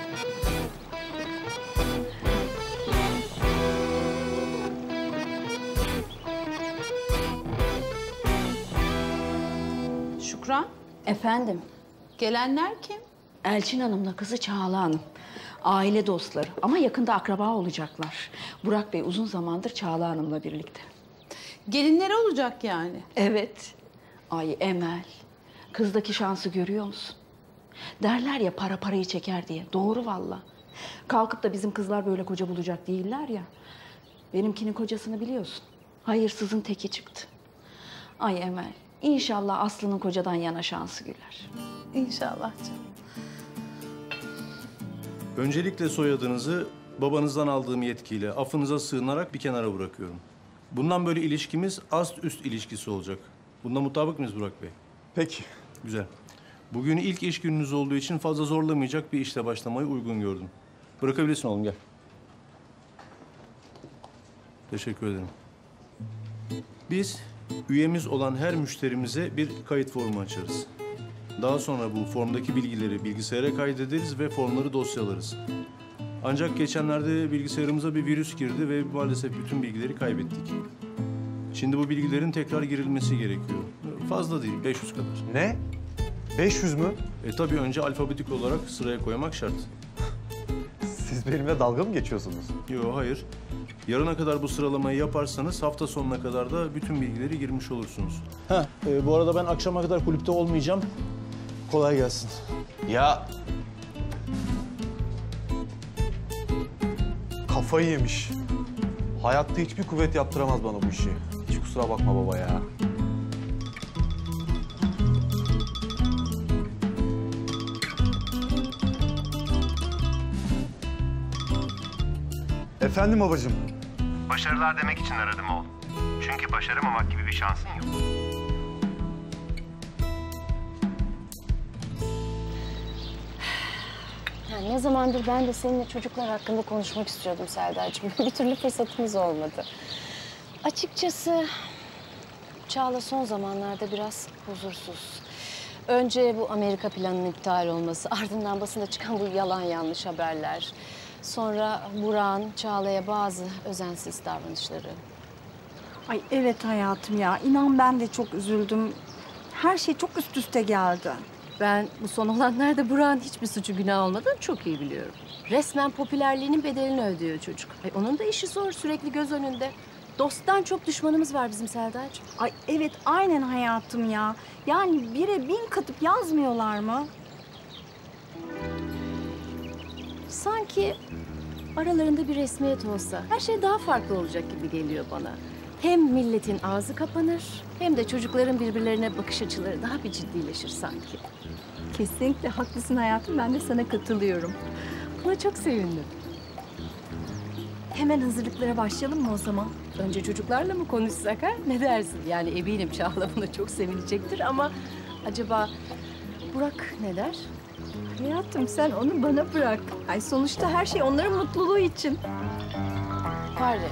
Şükran, Efendim, gelenler kim? Elçin Hanım'la kızı Çağla Hanım. Aile dostları ama yakında akraba olacaklar. Burak Bey uzun zamandır Çağla Hanım'la birlikte. Gelinleri olacak yani. Evet. Ay Emel, kızdaki şansı görüyor musun? Derler ya para parayı çeker diye. Doğru valla. Kalkıp da bizim kızlar böyle koca bulacak değiller ya. Benimkinin kocasını biliyorsun. Hayırsızın teki çıktı. Ay Emel, İnşallah Aslı'nın kocadan yana şansı güler. İnşallah canım. Öncelikle soyadınızı babanızdan aldığım yetkiyle affınıza sığınarak bir kenara bırakıyorum. Bundan böyle ilişkimiz ast üst ilişkisi olacak. Bundan mutabık mıyız Burak Bey? Peki. Güzel. Bugün ilk iş gününüz olduğu için fazla zorlamayacak bir işle başlamayı uygun gördüm. Bırakabilirsin oğlum, gel. Teşekkür ederim. Biz üyemiz olan her müşterimize bir kayıt formu açarız. Daha sonra bu formdaki bilgileri bilgisayara kaydederiz ve formları dosyalarız. Ancak geçenlerde bilgisayarımıza bir virüs girdi ve maalesef bütün bilgileri kaybettik. Şimdi bu bilgilerin tekrar girilmesi gerekiyor. Fazla değil, 500 kadar. Ne? 500 mü? Tabii önce alfabetik olarak sıraya koymak şart. Siz benimle dalga mı geçiyorsunuz? Yok, hayır. Yarına kadar bu sıralamayı yaparsanız hafta sonuna kadar da bütün bilgileri girmiş olursunuz. Bu arada ben akşama kadar kulüpte olmayacağım. Kolay gelsin. Ya... Kafayı yemiş. Hayatta hiçbir kuvvet yaptıramaz bana bu işi. Hiç kusura bakma baba ya. Efendim babacığım. Başarılar demek için aradım oğlum. Çünkü başaramamak gibi bir şansın yok. Ne zamandır ben de seninle çocuklar hakkında konuşmak istiyordum Selda'cığım. Bir türlü fırsatımız olmadı. Açıkçası Çağla son zamanlarda biraz huzursuz. Önce bu Amerika planının iptal olması, ardından basında çıkan bu yalan yanlış haberler. Sonra Burak'ın Çağla'ya bazı özensiz davranışları. Ay evet hayatım ya, inan ben de çok üzüldüm. Her şey çok üst üste geldi. Ben bu son olanlarda Burak'ın hiçbir suçu günah olmadığını çok iyi biliyorum. Resmen popülerliğinin bedelini ödüyor çocuk. Onun da işi zor, sürekli göz önünde. Dosttan çok düşmanımız var bizim Selda'cığım. Ay evet, aynen hayatım ya. Yani 1'e 1000 katıp yazmıyorlar mı? Sanki aralarında bir resmiyet olsa her şey daha farklı olacak gibi geliyor bana. Hem milletin ağzı kapanır hem de çocukların birbirlerine bakış açıları daha bir ciddileşir sanki. Kesinlikle haklısın hayatım, ben de sana katılıyorum. Buna çok sevindim. Hemen hazırlıklara başlayalım mı o zaman? Önce çocuklarla mı konuşsak ha? Ne dersin? Yani eminim Çağla buna çok sevinecektir ama acaba Burak ne der? Hayatım sen onu bana bırak. Ay sonuçta her şey onların mutluluğu için. Pardon.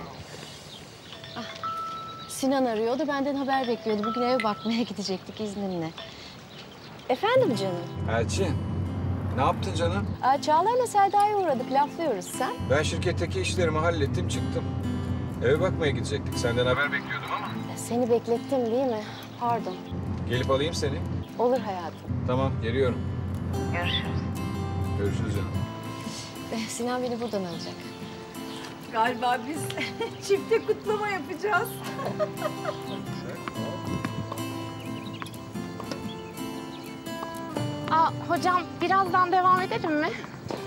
Sinan arıyordu, benden haber bekliyordu. Bugün eve bakmaya gidecektik izninle. Efendim canım? Elçin, ne yaptın canım? Çağla'yla Selda'ya uğradık, laflıyoruz. Sen? Ben şirketteki işlerimi hallettim, çıktım. Eve bakmaya gidecektik. Senden haber bekliyordum ama. Seni beklettim değil mi? Pardon. Gelip alayım seni. Olur hayatım. Tamam, geliyorum. Görüşürüz. Görüşürüz canım. Sinan beni buradan alacak. Galiba biz çifte kutlama yapacağız. Hocam birazdan devam edelim mi?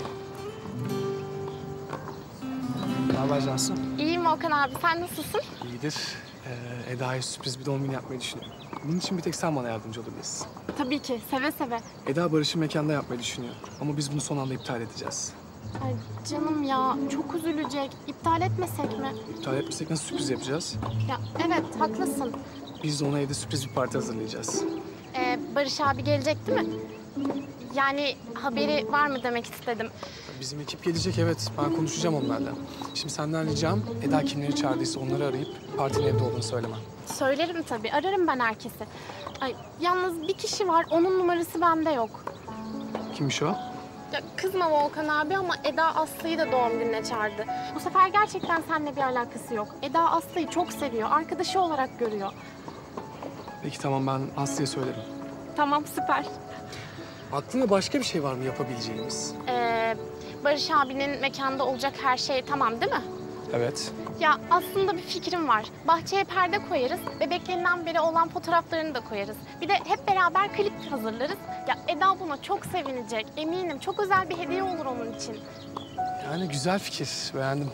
Ne haber Cansu? İyiyim Volkan abi, sen nasılsın? İyidir. Eda'ya sürpriz bir doğum günü yapmayı düşünüyorum. Bunun için bir tek sen bana yardımcı olabilirsin. Tabii ki, seve seve. Eda Barış'ı mekanda yapmayı düşünüyor. Ama biz bunu son anda iptal edeceğiz. Ay canım ya, çok üzülecek. İptal etmesek mi? İptal etmesek nasıl sürpriz yapacağız? Ya evet, haklısın. Biz de ona evde sürpriz bir parti hazırlayacağız. Barış abi gelecek değil mi? Yani haberi var mı demek istedim. Bizim ekip gelecek, evet. Ben konuşacağım onlarla. Şimdi senden ricam Eda kimleri çağırdıysa onları arayıp partinin evde olduğunu söylemem. Söylerim tabii, ararım ben herkesi. Ay, yalnız bir kişi var, onun numarası bende yok. Kimmiş o? Ya kızma Volkan abi ama Eda Aslı'yı da doğum gününe çağırdı. Bu sefer gerçekten seninle bir alakası yok. Eda Aslı'yı çok seviyor, arkadaşı olarak görüyor. Peki tamam, ben Aslı'ya söylerim. Tamam, süper. Aklında başka bir şey var mı yapabileceğimiz? Barış abinin mekanda olacak her şey tamam değil mi? Evet. Ya aslında bir fikrim var. Bahçeye perde koyarız, bebeklerinden beri olan fotoğraflarını da koyarız. Bir de hep beraber klip hazırlarız. Ya Eda buna çok sevinecek, eminim. Çok özel bir hediye olur onun için. Yani güzel fikir, beğendim.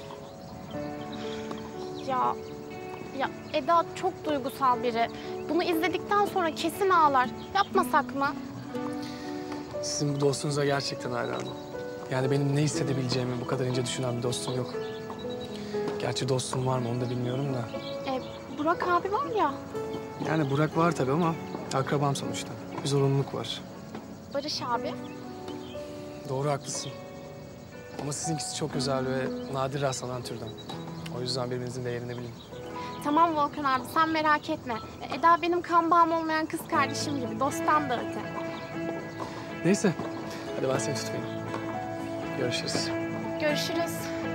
Ya Eda çok duygusal biri. Bunu izledikten sonra kesin ağlar. Yapmasak mı? Sizin bu dostunuza gerçekten hayranım. Yani benim ne hissedebileceğimi bu kadar ince düşünen bir dostum yok. Gerçi dostum var mı onu da bilmiyorum da. Burak abi var ya. Yani Burak var tabii ama akrabam sonuçta. Bir zorunluluk var. Barış abi. Doğru, haklısın. Ama sizinkisi çok özel ve nadir rastlanan türden. O yüzden birbirinizin değerini bilin. Tamam Volkan abi, sen merak etme. Eda benim kan bağım olmayan kız kardeşim gibi, dosttan da öte. Neyse, hadi ben seni tutmayayım. Görüşürüz. Görüşürüz.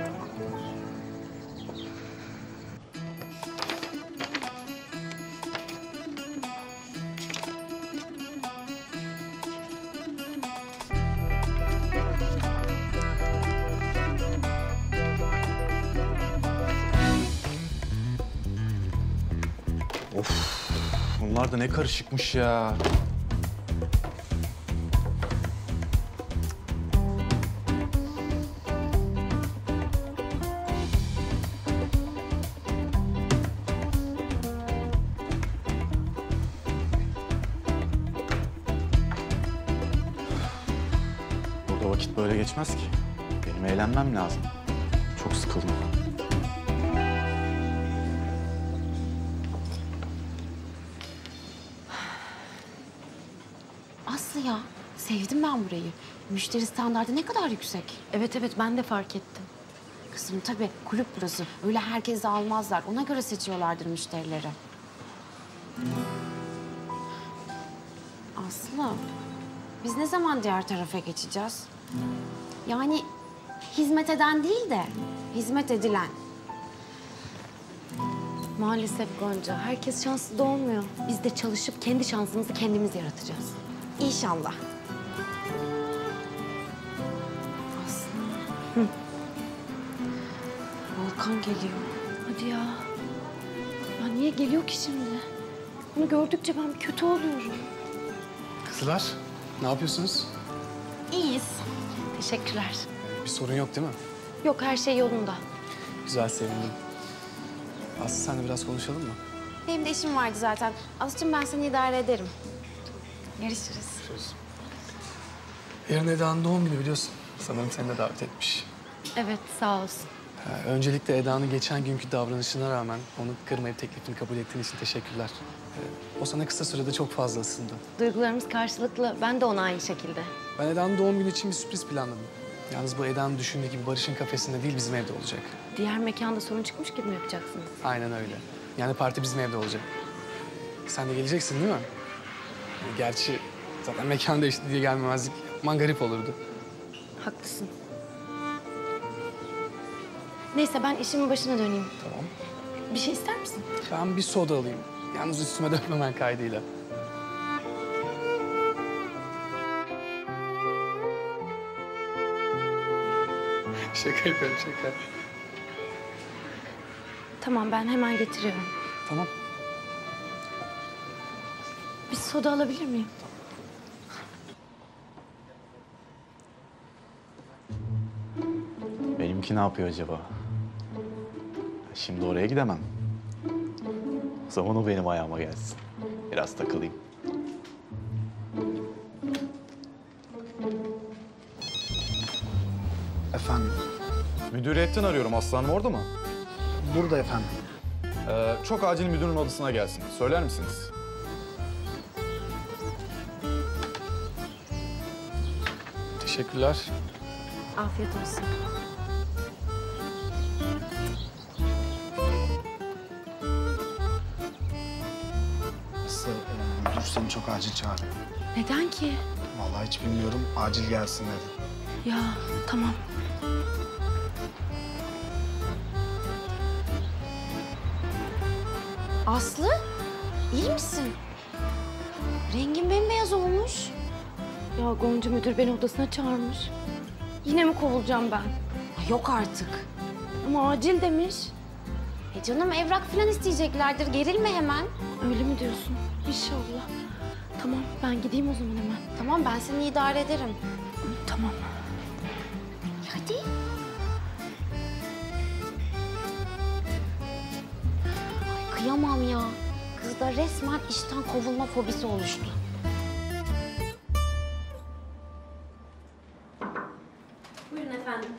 Of, bunlar da ne karışıkmış ya. Burada vakit böyle geçmez ki. Benim eğlenmem lazım. Çok sıkıldım. Aslı ya, sevdim ben burayı. Müşteri standartı ne kadar yüksek. Evet ben de fark ettim. Kızım tabii kulüp burası. Öyle herkesi almazlar. Ona göre seçiyorlardır müşterileri. Aslı, biz ne zaman diğer tarafa geçeceğiz? Yani hizmet eden değil de hizmet edilen. Maalesef Gonca, herkes şanslı da olmuyor. Biz de çalışıp kendi şansımızı kendimiz yaratacağız. İnşallah. Aslı. Volkan geliyor. Hadi ya. Ya niye geliyor ki şimdi? Onu gördükçe ben bir kötü oluyorum. Kızlar, ne yapıyorsunuz? İyiyiz. Teşekkürler. Bir sorun yok değil mi? Yok, her şey yolunda. Güzel, sevindim. Aslı, sen de biraz konuşalım mı? Benim de işim vardı zaten. Aslı'cığım ben seni idare ederim. Görüşürüz. Görüşürüz. Yarın Eda'nın doğum günü biliyorsun. Sanırım seni de davet etmiş. Evet, sağ olsun. Öncelikle Eda'nın geçen günkü davranışına rağmen onu kırmayıp teklifini kabul ettiğin için teşekkürler. O sana kısa sürede çok fazla ısındı. Duygularımız karşılıklı. Ben de ona aynı şekilde. Ben Eda'nın doğum günü için bir sürpriz planladım. Yalnız bu Eda'nın düşündüğü gibi Barış'ın kafesinde değil, bizim evde olacak. Diğer mekanda sorun çıkmış gibi mi yapacaksınız? Aynen öyle. Yani parti bizim evde olacak. Sen de geleceksin değil mi? Gerçi zaten mekan değişti diye gelmemezlik yapman garip olurdu. Haklısın. Neyse ben işimin başına döneyim. Tamam. Bir şey ister misin? Ben bir soda alayım. Yalnız üstüme dökmemen kaydıyla. Şaka yapıyorum, şaka. Tamam ben hemen getiriyorum. Tamam. Bir soda alabilir miyim? Benimki ne yapıyor acaba? Şimdi oraya gidemem. O zaman o benim ayağıma gelsin. Biraz takılayım. Efendim? Müdüriyetten arıyorum. Aslanım orada mı? Burada efendim. Çok acil müdürün odasına gelsin. Söyler misiniz? Teşekkürler. Afiyet olsun. Aslı, müdür seni çok acil çağırıyor. Neden ki? Vallahi hiç bilmiyorum. Acil gelsin dedi. Ya tamam. Aslı, iyi misin? Rengin bembeyaz olmuş. Ya Gonca müdür beni odasına çağırmış. Yine mi kovulacağım ben? Yok artık. Ama acil demiş. Canım evrak falan isteyeceklerdir. Gerilme hemen. Öyle mi diyorsun? İnşallah. Tamam ben gideyim o zaman hemen. Tamam ben seni idare ederim. Tamam. Hadi. Ay kıyamam ya. Kızda resmen işten kovulma fobisi oluştu. Buyurun efendim.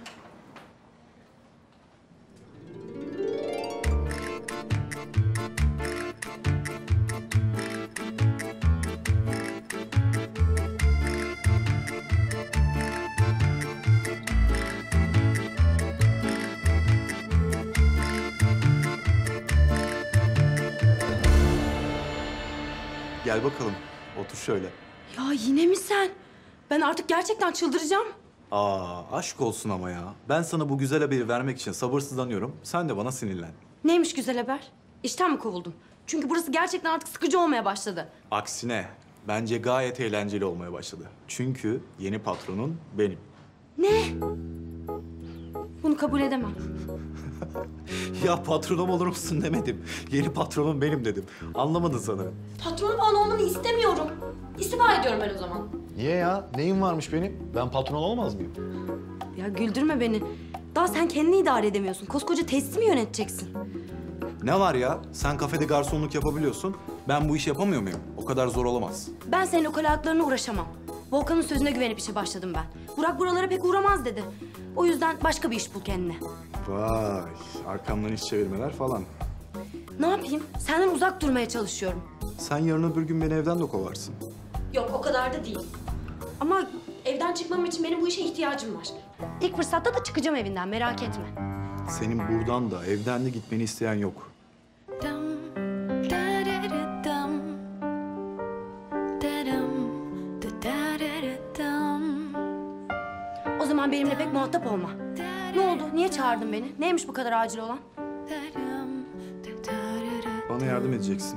Gel bakalım. Otur şöyle. Ya yine mi sen? Ben artık gerçekten çıldıracağım. Aşk olsun ama ya. Ben sana bu güzel haberi vermek için sabırsızlanıyorum. Sen de bana sinirlen. Neymiş güzel haber? İşten mi kovuldum? Çünkü burası gerçekten artık sıkıcı olmaya başladı. Aksine bence gayet eğlenceli olmaya başladı. Çünkü yeni patronun benim. Ne? Bunu kabul edemem. Ya patronum olur musun demedim. Yeni patronum benim dedim. Anlamadın sanırım. Patronum falan olmanı istemiyorum. İstifa ediyorum ben o zaman. Niye ya? Neyim varmış benim? Ben patron olamaz mıyım? Ya güldürme beni. Daha sen kendini idare edemiyorsun. Koskoca tesisi mi yöneteceksin? Ne var ya? Sen kafede garsonluk yapabiliyorsun. Ben bu işi yapamıyor muyum? O kadar zor olamaz. Ben senin o hayatlarına uğraşamam. Volkan'ın sözüne güvenip işe başladım ben. Burak buralara pek uğramaz dedi. O yüzden başka bir iş bul kendine. Vay, arkamdan iş çevirmeler falan. Ne yapayım? Senden uzak durmaya çalışıyorum. Sen yarın öbür gün beni evden de kovarsın. Yok o kadar da değil. Ama evden çıkmam için benim bu işe ihtiyacım var. İlk fırsatta da çıkacağım evinden merak etme. Senin buradan da evden de gitmeni isteyen yok. O zaman benimle pek muhatap olma. Ne oldu? Niye çağırdın beni? Neymiş bu kadar acil olan? Bana yardım edeceksin.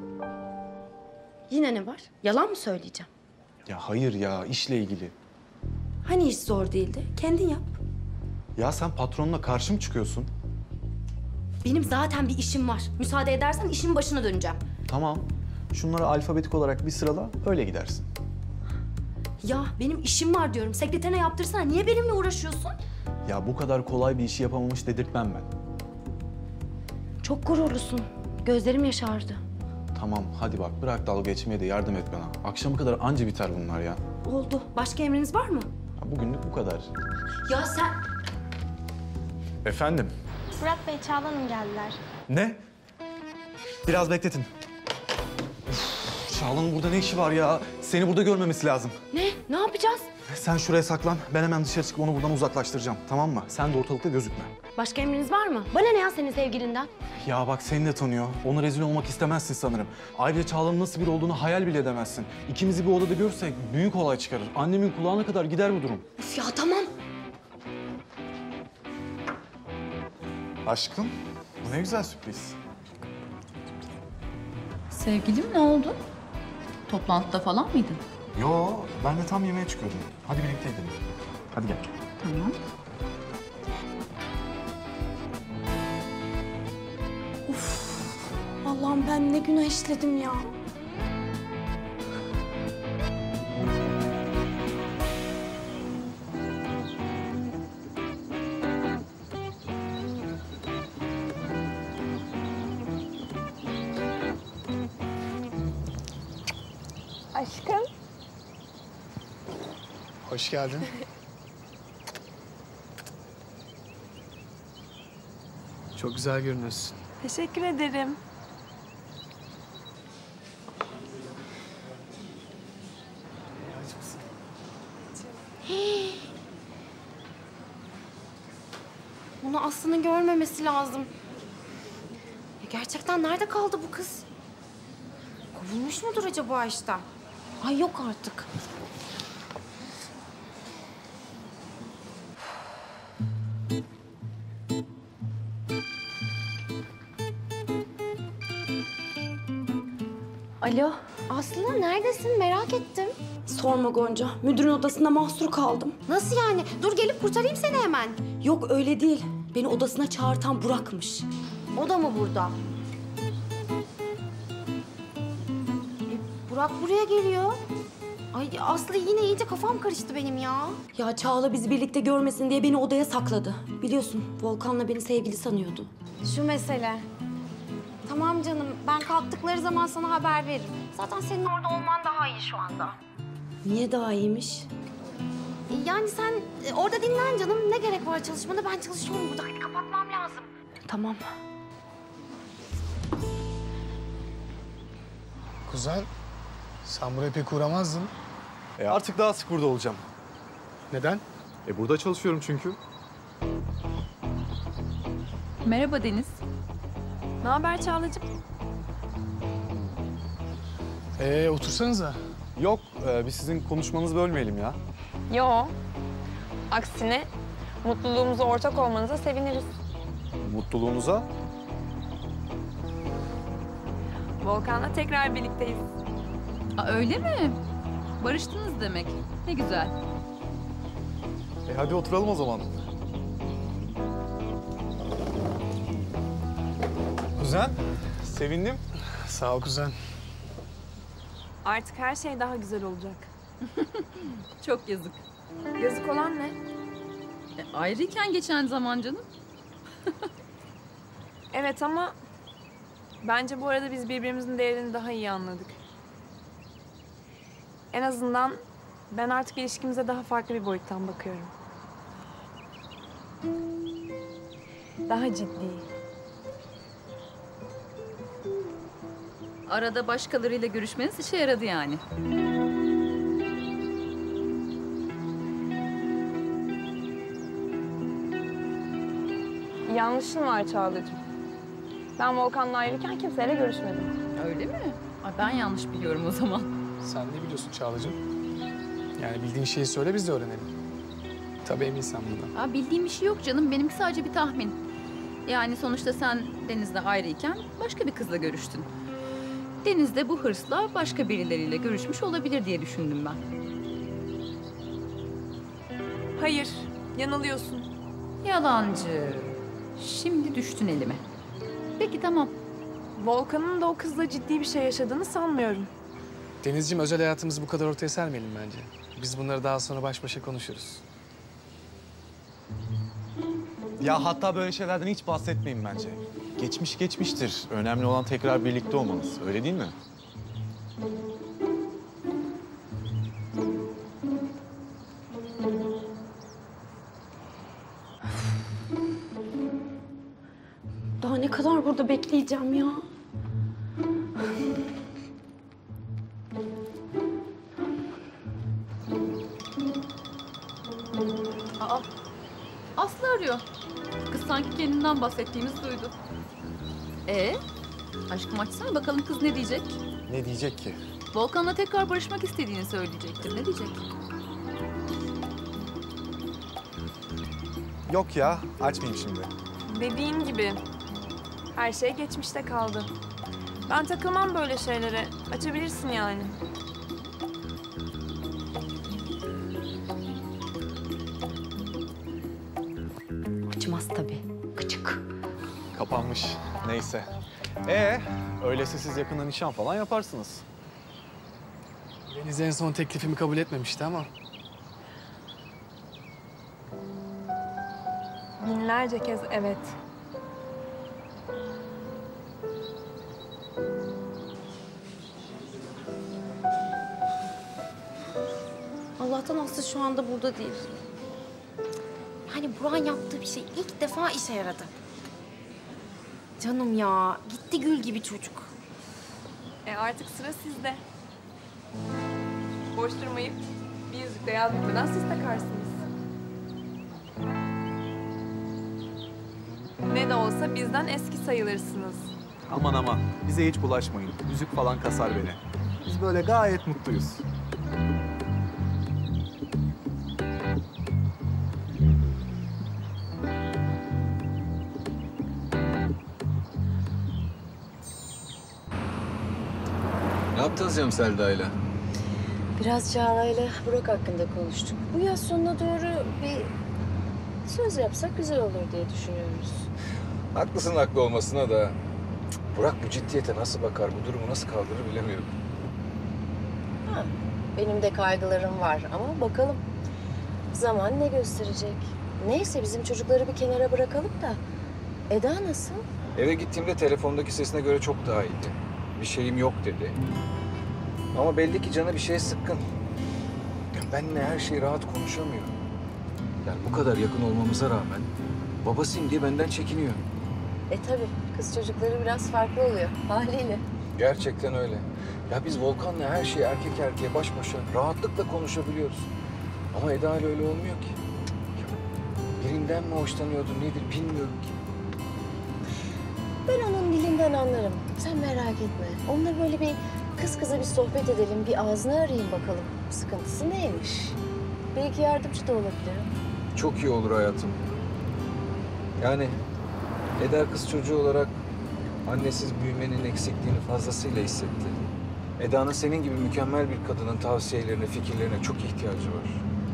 Yine ne var? Yalan mı söyleyeceğim? Ya hayır ya, işle ilgili. Hani iş zor değildi? Kendin yap. Ya sen patronla karşı mı çıkıyorsun? Benim zaten bir işim var. Müsaade edersen işin başına döneceğim. Tamam. Şunları alfabetik olarak bir sırala, öyle gidersin. Ya benim işim var diyorum. Sekreterine yaptırsana. Niye benimle uğraşıyorsun? Ya bu kadar kolay bir işi yapamamış dedirtmem ben. Çok gururlusun. Gözlerim yaşardı. Tamam, hadi bak bırak dalga geçmeye de yardım et bana. Akşama kadar anca biter bunlar ya. Oldu. Başka emriniz var mı? Ya bugünlük bu kadar. Ya sen... Efendim? Fırat Bey, Çağla Hanım geldiler. Ne? Biraz bekletin. Çağla'nın burada ne işi var ya? Seni burada görmemesi lazım. Ne? Ne yapacağız? Sen şuraya saklan. Ben hemen dışarı çıkıp onu buradan uzaklaştıracağım. Tamam mı? Sen de ortalıkta gözükme. Başka emriniz var mı? Bana ne ya senin sevgilinden? Ya bak seni de tanıyor. Ona rezil olmak istemezsin sanırım. Ayrıca Çağla'nın nasıl biri olduğunu hayal bile edemezsin. İkimizi bir odada görürsek büyük olay çıkarır. Annemin kulağına kadar gider bu durum. Üf ya tamam. Aşkım, bu ne güzel sürpriz. Sevgilim ne oldu? Toplantıda falan mıydın? Yo, ben de tam yemeğe çıkıyordum. Hadi birlikte gidelim. Hadi gel. Tamam. Allah'ım ben ne günah işledim ya. Aşkım. Hoş geldin. Çok güzel görünüyorsun. Teşekkür ederim. Bunu Aslı'nın görmemesi lazım. Ya gerçekten nerede kaldı bu kız? Kovulmuş mudur acaba işten? Ay yok artık. Alo. Aslı neredesin? Merak ettim. Sorma Gonca. Müdürün odasında mahsur kaldım. Nasıl yani? Dur gelip kurtarayım seni hemen. Yok öyle değil. Beni odasına çağırtan Burak'mış. O da mı burada? Burak buraya geliyor. Ay Aslı yine iyice kafam karıştı benim ya. Ya Çağla bizi birlikte görmesin diye beni odaya sakladı. Biliyorsun Volkan'la beni sevgili sanıyordu. Şu mesele. Tamam canım, ben kalktıkları zaman sana haber veririm. Zaten senin orada olman daha iyi şu anda. Niye daha iyiymiş? Yani sen orada dinlen canım. Ne gerek var çalışmana? Ben çalışıyorum burada. Hadi kapatmam lazım. Tamam. Kuzen, sen buraya pek uğramazdın. Artık daha sık burada olacağım. Neden? Burada çalışıyorum çünkü. Merhaba Deniz. Ne haber Çağlacığım? Otursanıza. Yok, biz sizin konuşmanızı bölmeyelim ya. Yo. Aksine mutluluğumuza ortak olmanıza seviniriz. Mutluluğunuza. Volkan'la tekrar birlikteyiz. Aa, öyle mi? Barıştınız demek. Ne güzel. Hadi oturalım o zaman. Kuzen, sevindim. Sağ ol kuzen. Artık her şey daha güzel olacak. Çok yazık. Yazık olan ne? Ayrıyken geçen zaman canım. Evet ama bence bu arada biz birbirimizin değerini daha iyi anladık. En azından ben artık ilişkimize daha farklı bir boyuttan bakıyorum. Daha ciddi. Arada başkalarıyla görüşmeniz işe yaradı yani. Yanlışın var Çağla'cığım. Ben Volkan'la ayrıyken kimseyle görüşmedim. Öyle mi? Ay, ben yanlış biliyorum o zaman. Sen ne biliyorsun Çağla'cığım? Yani bildiğin şeyi söyle biz de öğrenelim. Tabii eminsen bundan. Aa, bildiğim bir şey yok canım. Benimki sadece bir tahmin. Yani sonuçta sen Deniz'le ayrıyken başka bir kızla görüştün. Deniz de bu hırsla başka birileriyle görüşmüş olabilir diye düşündüm ben. Hayır, yanılıyorsun. Yalancı. Şimdi düştün elime. Peki tamam. Volkan'ın da o kızla ciddi bir şey yaşadığını sanmıyorum. Denizciğim, özel hayatımızı bu kadar ortaya sermeyelim bence. Biz bunları daha sonra baş başa konuşuruz. Ya hatta böyle şeylerden hiç bahsetmeyin bence. Geçmiş geçmiştir. Önemli olan tekrar birlikte olmanız. Öyle değil mi? bekleyeceğim ya? Aa, Aslı arıyor. Kız sanki kendinden bahsettiğimizi duydu. Aşkım açsana bakalım kız ne diyecek? Ne diyecek ki? Volkan'la tekrar barışmak istediğini söyleyecektir. Ne diyecek? Yok ya, açmayayım şimdi. Dediğin gibi. Her şey geçmişte kaldı. Ben takılmam böyle şeylere. Açabilirsin yani. Açmaz tabii. Gıcık. Kapanmış. Neyse. Öyleyse siz yakında nişan falan yaparsınız. Deniz en son teklifimi kabul etmemişti ama. Binlerce kez evet. Allah'tan Aslı şu anda burada değil. Yani Burak'ın yaptığı bir şey ilk defa işe yaradı. Canım ya, gitti gül gibi çocuk. Artık sıra sizde. Boş durmayıp bir yüzük de yaz bitmeden siz takarsınız. Ne de olsa bizden eski sayılırsınız. Aman aman, bize hiç bulaşmayın. Yüzük falan kasar beni. Biz böyle gayet mutluyuz. Ne yaptınız canım Selda'yla? Biraz Çağla'yla Burak hakkında konuştuk. Bu yaz sonuna doğru bir söz yapsak güzel olur diye düşünüyoruz. Haklısın haklı olmasına da. Burak bu ciddiyete nasıl bakar, bu durumu nasıl kaldırır bilemiyorum. Benim de kaygılarım var ama bakalım. Zaman ne gösterecek? Neyse bizim çocukları bir kenara bırakalım da. Eda nasıl? Eve gittiğimde telefondaki sesine göre çok daha iyiydi. Bir şeyim yok dedi. Ama belli ki canı bir şeye sıkkın. Benimle her şeyi rahat konuşamıyor. Yani bu kadar yakın olmamıza rağmen babasıyım diye benden çekiniyor. Tabii kız çocukları biraz farklı oluyor haliyle. Gerçekten öyle. Ya biz Volkan'la her şeyi erkek erkeğe baş başa rahatlıkla konuşabiliyoruz. Ama Eda ile öyle olmuyor ki. Birinden mi hoşlanıyordu nedir bilmiyorum ki. Ben onun dilinden anlarım. Sen merak etme. Onunla böyle bir kız kıza bir sohbet edelim. Bir ağzını arayayım bakalım. Sıkıntısı neymiş? Belki yardımcı da olabilirim. Çok iyi olur hayatım. Yani Eda kız çocuğu olarak annesiz büyümenin eksikliğini fazlasıyla hissetti. Eda'nın senin gibi mükemmel bir kadının tavsiyelerine, fikirlerine çok ihtiyacı var.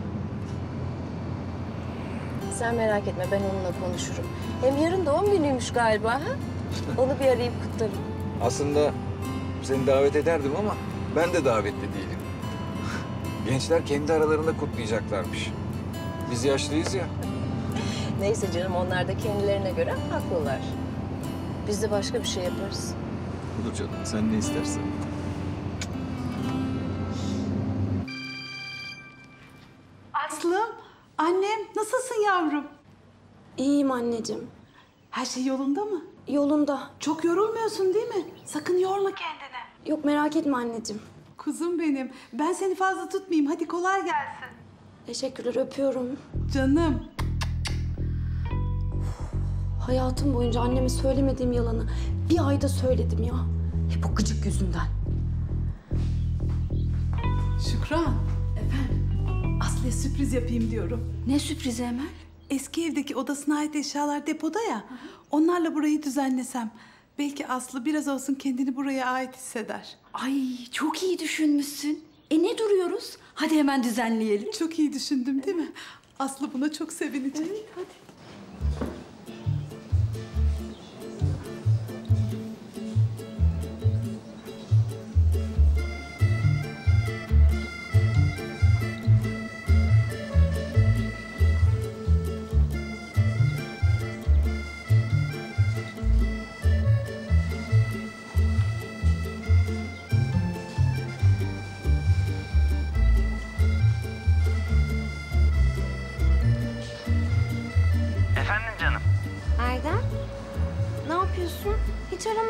Sen merak etme ben onunla konuşurum. Hem yarın doğum günüymüş galiba ha? Onu bir arayıp kutlarım. Aslında seni davet ederdim ama ben de davetli değilim. Gençler kendi aralarında kutlayacaklarmış. Biz yaşlıyız ya. Neyse canım onlar da kendilerine göre haklılar. Biz de başka bir şey yaparız. Olur canım sen ne istersen. Aslım, annem nasılsın yavrum? İyiyim anneciğim. Her şey yolunda mı? Yolunda. Çok yorulmuyorsun değil mi? Sakın yorma kendini. Yok merak etme anneciğim. Kuzum benim. Ben seni fazla tutmayayım. Hadi kolay gelsin. Teşekkürler, öpüyorum. Canım. Hayatım boyunca anneme söylemediğim yalanı bir ayda söyledim ya. Hep o gıcık yüzünden. Şükran. Efendim? Aslı'ya sürpriz yapayım diyorum. Ne sürprizi Emel? Eski evdeki odasına ait eşyalar depoda ya. Onlarla burayı düzenlesem. Belki Aslı biraz olsun kendini buraya ait hisseder. Ay çok iyi düşünmüşsün. Ne duruyoruz? Hadi hemen düzenleyelim. Çok iyi düşündüm değil mi? Aslı buna çok sevinecek. Hadi.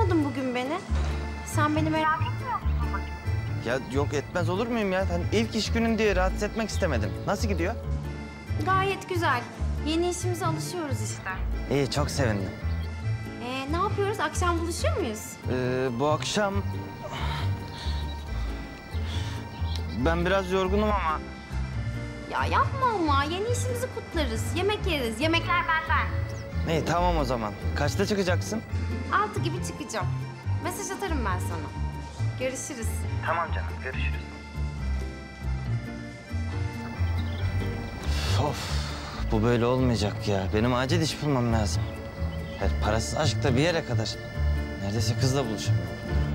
aramadın bugün beni. Sen beni merak etmiyor musun? Ya yok etmez olur muyum ya? Hani ilk iş günün diye rahatsız etmek istemedim. Nasıl gidiyor? Gayet güzel. Yeni işimize alışıyoruz işte. İyi çok sevindim. Ne yapıyoruz? Akşam buluşuyor muyuz? Bu akşam... Ben biraz yorgunum ama... Ya yapma ama. Yeni işimizi kutlarız. Yemek yeriz. Yemekler benden. İyi tamam o zaman. Kaçta çıkacaksın? 6 gibi çıkacağım. Mesaj atarım ben sana. Görüşürüz. Tamam canım, görüşürüz. Of, bu böyle olmayacak ya. Benim acil iş bulmam lazım. Her parasız aşk da bir yere kadar. Neredeyse kızla buluşamıyorum.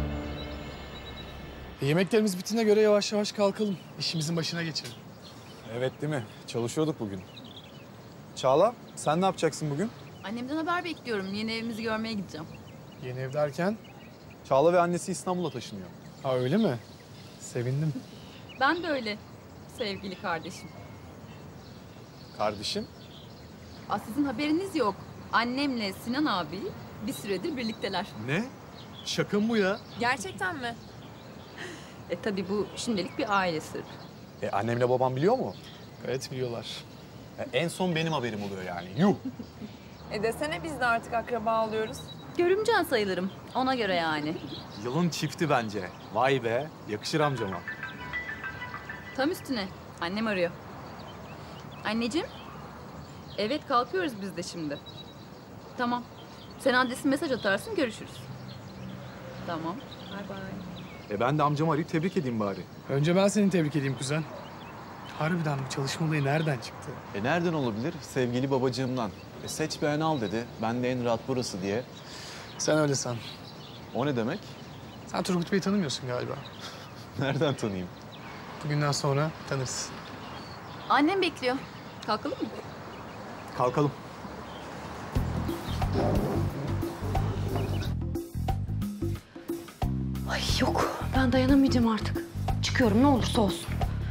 Yemeklerimiz bittiğine göre yavaş yavaş kalkalım. İşimizin başına geçelim. Evet değil mi? Çalışıyorduk bugün. Çağla, sen ne yapacaksın bugün? Annemden haber bekliyorum. Yeni evimizi görmeye gideceğim. Yeni ev derken? Çağla ve annesi İstanbul'a taşınıyor. Ha öyle mi? Sevindim. Ben de öyle sevgili kardeşim. Kardeşim? Sizin haberiniz yok. Annemle Sinan abi bir süredir birlikteler. Ne? Şaka mı bu ya? Gerçekten mi? Tabii bu şimdilik bir aile sırrı. Annemle babam biliyor mu? Evet biliyorlar. En son benim haberim oluyor yani. Yuh! Desene biz de artık akraba oluyoruz. Görümcen sayılırım. Ona göre yani. Yılın çifti bence. Vay be, yakışır amcama. Tam üstüne. Annem arıyor. Anneciğim. Evet kalkıyoruz biz de şimdi. Tamam. Sen adresin mesaj atarsın görüşürüz. Tamam. Bay bay. Ben de amcamı arayıp tebrik edeyim bari. Önce ben seni tebrik edeyim kuzen. Harbiden bu çalışma olayı nereden çıktı? Nereden olabilir? Sevgili babacığımdan. Seç beğen al dedi. Ben de en rahat burası diye. Sen öyle san. O ne demek? Sen Turgut Bey'i tanımıyorsun galiba. Nereden tanıyayım? Bugünden sonra tanırsın. Annem bekliyor. Kalkalım mı? Kalkalım. Ay yok, ben dayanamayacağım artık. Çıkıyorum ne olursa olsun.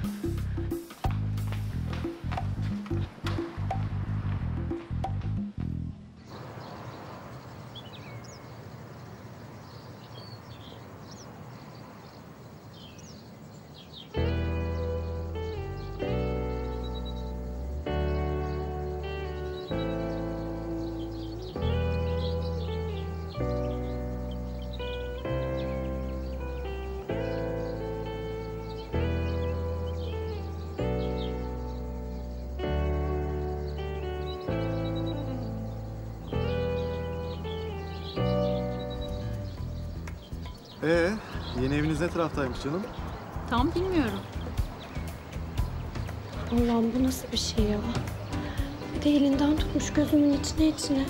Yeni eviniz ne taraftaymış canım? Tam bilmiyorum. Allah'ım bu nasıl bir şey ya? Bir de elinden tutmuş gözümün içine.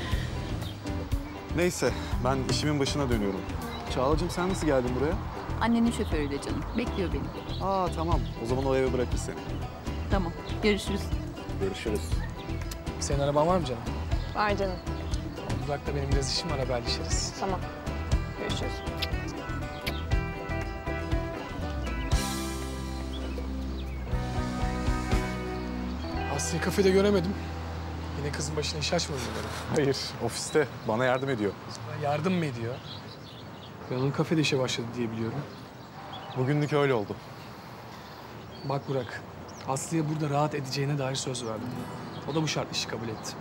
Neyse, ben işimin başına dönüyorum. Çağlacığım sen nasıl geldin buraya? Annenin şoförüyle canım. Bekliyor beni. Tamam. O zaman o eve bırakır seni. Tamam. Görüşürüz. Görüşürüz. Senin araban var mı canım? Var canım. Uzakta benim biraz işim var, haberleşiriz. Tamam. Görüşürüz. Aslı'yı kafede göremedim. Yine kızın başına iş açmadı umarım. Hayır, ofiste. Bana yardım ediyor. Bana yardım mı ediyor? Ben onun kafede işe başladı diye biliyorum. Bugünlük öyle oldu. Bak Burak, Aslı'ya burada rahat edeceğine dair söz verdim. O da bu şartlı işi kabul etti.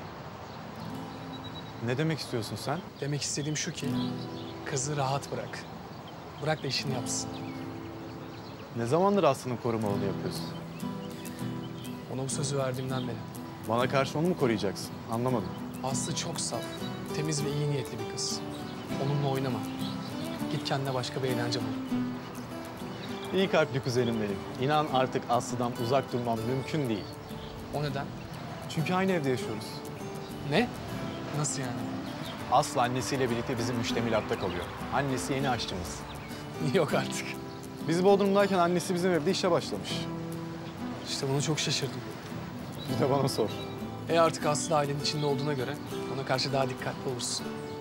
Ne demek istiyorsun sen? Demek istediğim şu ki, kızı rahat bırak. Bırak da işini yapsın. Ne zamandır Aslı'nın korumalığını yapıyorsun? Ona bu sözü verdiğimden beri. Bana karşı onu mu koruyacaksın? Anlamadım. Aslı çok saf, temiz ve iyi niyetli bir kız. Onunla oynama. Git kendine başka bir eğlence bul. İyi kalpli kuzenim benim. İnan artık Aslı'dan uzak durmam mümkün değil. O neden? Çünkü aynı evde yaşıyoruz. Ne? Nasıl yani? Aslı annesiyle birlikte bizim müştemilatta kalıyor. Annesi yeni aşçımız. Yok artık. Biz Bodrum'dayken annesi bizim evde işe başlamış. İşte bunu çok şaşırdım. Bir de bana sor. Artık Aslı ailenin içinde olduğuna göre ona karşı daha dikkatli olursun.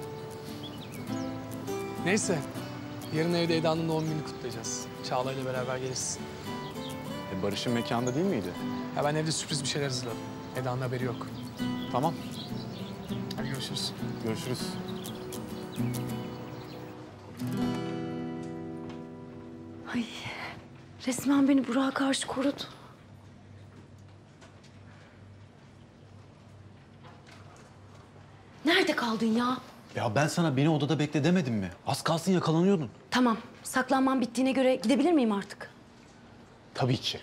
Neyse, yarın evde Eda'nın doğum gününü kutlayacağız. Çağla ile beraber gelirsin. Barış'ın mekanda değil miydi? Ya ben evde sürpriz bir şeyler hazırladım. Eda'nın haberi yok. Tamam. Hadi görüşürüz. Görüşürüz. Ay, resmen beni Burak'a karşı korudu. Nerede kaldın ya? Ya ben sana beni odada bekle demedim mi? Az kalsın yakalanıyordun. Tamam, saklanmam bittiğine göre gidebilir miyim artık? Tabii ki.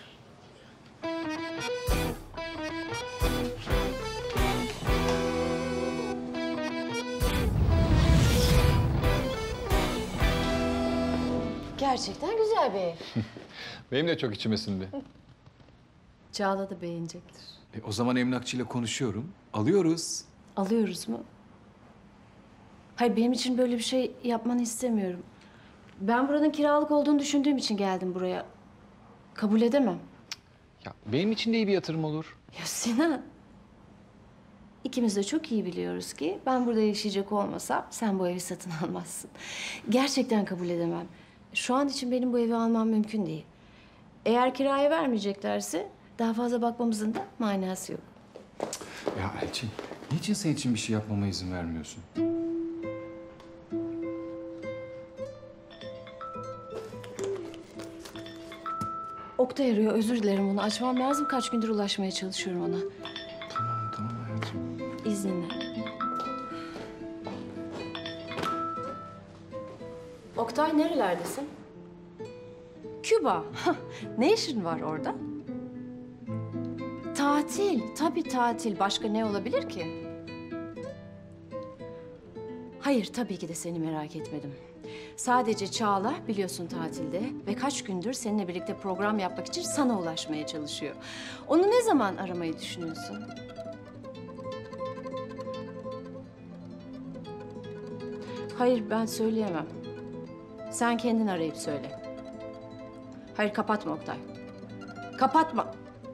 Gerçekten güzel bir ev. Benim de çok içime sindi. Çağla da beğenecektir. O zaman emlakçıyla konuşuyorum. Alıyoruz. Alıyoruz mu? Hayır, benim için böyle bir şey yapmanı istemiyorum. Ben buranın kiralık olduğunu düşündüğüm için geldim buraya. Kabul edemem. Ya benim için de iyi bir yatırım olur. Ya Sinan, ikimiz de çok iyi biliyoruz ki ben burada yaşayacak olmasam sen bu evi satın almazsın. Gerçekten kabul edemem. Şu an için benim bu evi almam mümkün değil. Eğer kiraya vermeyeceklerse daha fazla bakmamızın da manası yok. Ya Elçin, niçin senin için bir şey yapmama izin vermiyorsun? Oktay arıyor, özür dilerim, onu açmam lazım. Kaç gündür ulaşmaya çalışıyorum ona. Tamam hayatım. İzninle. Oktay, nerelerdesin? Küba. Ne işin var orada? Tatil. Tabii tatil. Başka ne olabilir ki? Hayır, tabii ki de seni merak etmedim. Sadece Çağla biliyorsun tatilde ve kaç gündür seninle birlikte program yapmak için sana ulaşmaya çalışıyor. Onu ne zaman aramayı düşünüyorsun? Hayır, ben söyleyemem. Sen kendin arayıp söyle. Hayır, kapatma Oktay. Kapatma.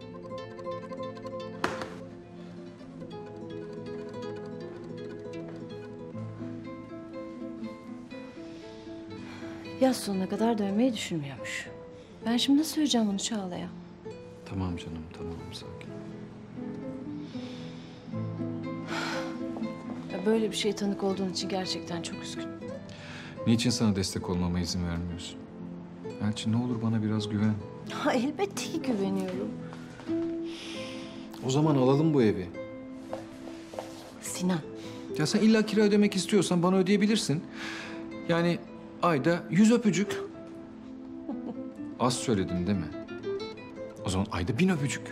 Yaz sonuna kadar dönmeyi düşünmüyormuş. Ben şimdi nasıl söyleyeceğim bunu Çağla'ya? Tamam canım, tamam. Sakin. Ya böyle bir şeye tanık olduğun için gerçekten çok üzgünüm. Niçin sana destek olmama izin vermiyorsun? Elçin, ne olur bana biraz güven. Ha, elbette ki güveniyorum. O zaman alalım bu evi. Sinan. Ya sen illa kira ödemek istiyorsan bana ödeyebilirsin. Yani ayda 100 öpücük. Az söyledim değil mi? O zaman ayda 1000 öpücük.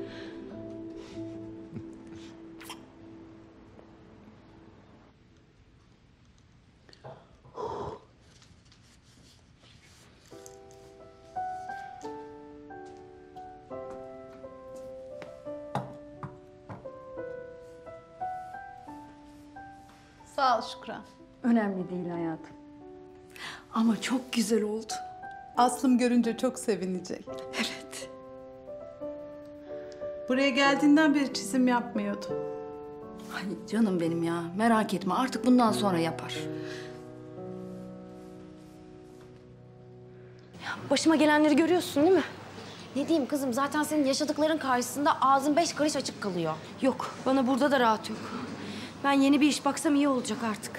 Sağ ol Şükran. Önemli değil hayatım. Ama çok güzel oldu. Aslım görünce çok sevinecek. Evet. Buraya geldiğinden beri çizim yapmıyordu. Ay canım benim ya. Merak etme, artık bundan sonra yapar. Başıma gelenleri görüyorsun değil mi? Ne diyeyim kızım, zaten senin yaşadıkların karşısında ağzın 5 karış açık kalıyor. Yok, bana burada da rahat yok. Ben yeni bir iş baksam iyi olacak artık.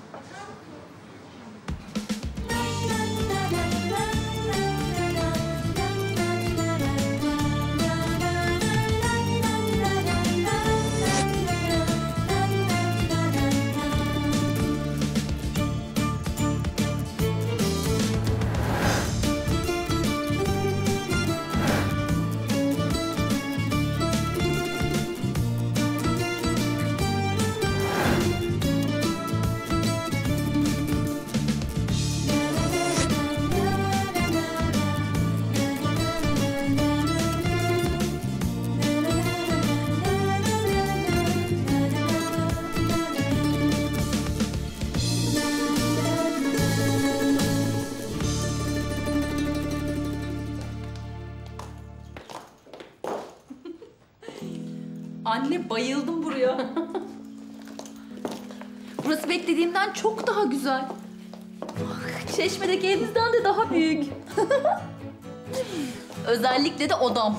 Anne, bayıldım buraya. Burası beklediğimden çok daha güzel. Çeşmedeki evimizden de daha büyük. Özellikle de odam.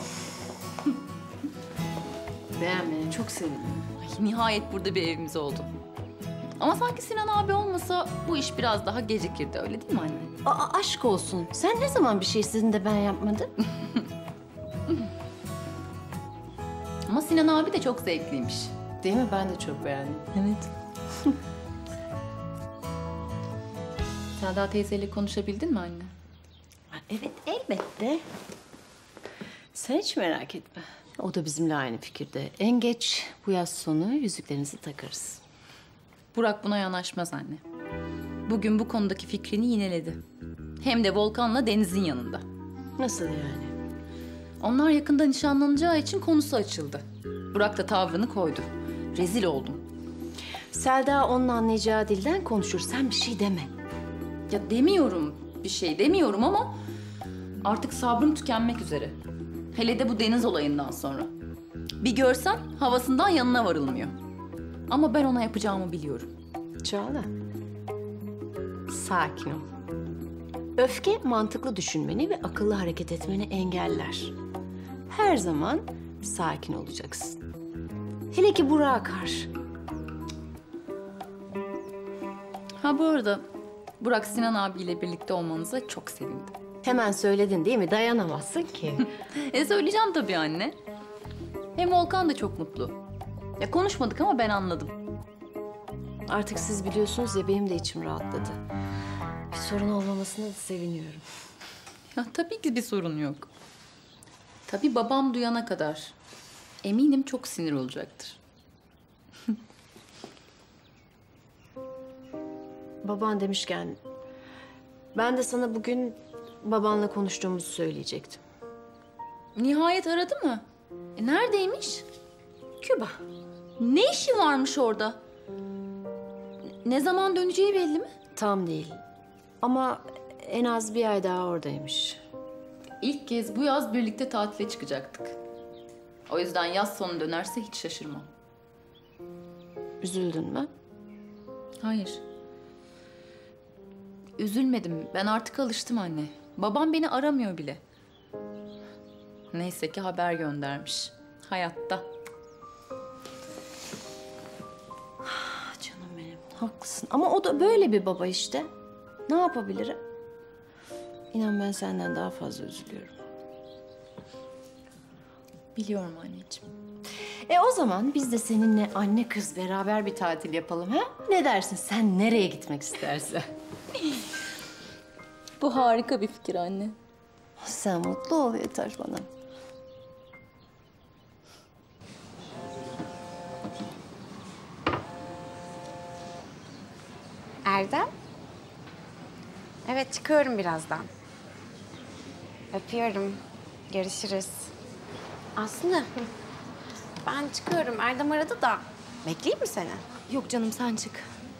Beğenmene çok sevindim. Ay, nihayet burada bir evimiz oldu. Ama sanki Sinan abi olmasa bu iş biraz daha gecikirdi, öyle değil mi anne? Aşk olsun. Sen ne zaman bir şey istedin de ben yapmadım? Ama Sinan abi de çok zevkliymiş. Değil mi? Ben de çok beğendim. Evet. Selda teyzeyle konuşabildin mi anne? Evet, elbette. Sen hiç merak etme. O da bizimle aynı fikirde. En geç bu yaz sonu yüzüklerinizi takarız. Burak buna yanaşmaz anne. Bugün bu konudaki fikrini yineledi. Hem de Volkan'la Deniz'in yanında. Nasıl yani? Onlar yakında nişanlanacağı için konusu açıldı. Burak da tavrını koydu. Rezil oldum. Selda onun anlayacağı dilden konuşur. Sen bir şey deme. Ya demiyorum, bir şey demiyorum ama artık sabrım tükenmek üzere. Hele de bu Deniz olayından sonra. Bir görsen havasından yanına varılmıyor. Ama ben ona yapacağımı biliyorum. Çağla. Sakin ol. Öfke mantıklı düşünmeni ve akıllı hareket etmeni engeller. Her zaman sakin olacaksın. Hele ki Burak'a karşı. Ha bu arada Burak Sinan abiyle birlikte olmanıza çok sevindim. Hemen söyledin değil mi? Dayanamazsın ki. Söyleyeceğim tabii anne. Hem Volkan da çok mutlu. Ya konuşmadık ama ben anladım. Artık siz biliyorsunuz ya, benim de içim rahatladı. Bir sorun olmamasına da seviniyorum. Ya tabii ki bir sorun yok. Tabii babam duyana kadar. Eminim çok sinir olacaktır. Baban demişken, ben de sana bugün babanla konuştuğumuzu söyleyecektim. Nihayet aradı mı? Neredeymiş? Küba. Ne işi varmış orada? Ne zaman döneceği belli mi? Tam değil. Ama en az bir ay daha oradaymış. İlk kez bu yaz birlikte tatile çıkacaktık. O yüzden yaz sonu dönerse hiç şaşırmam. Üzüldün mü? Hayır. Üzülmedim. Ben artık alıştım anne. Babam beni aramıyor bile. Neyse ki haber göndermiş. Hayatta. Canım benim, haklısın. Ama o da böyle bir baba işte. Ne yapabilirim? İnan ben senden daha fazla üzülüyorum. Biliyorum anneciğim. O zaman biz de seninle anne kız beraber bir tatil yapalım ha? Ne dersin? Sen nereye gitmek istersen. Bu harika bir fikir anne. Sen mutlu ol yeter bana. Erdem? Evet, çıkıyorum birazdan. Öpüyorum. Görüşürüz. Aslı, ben çıkıyorum. Erdem aradı da. Bekleyeyim mi seni? Yok canım, sen çık.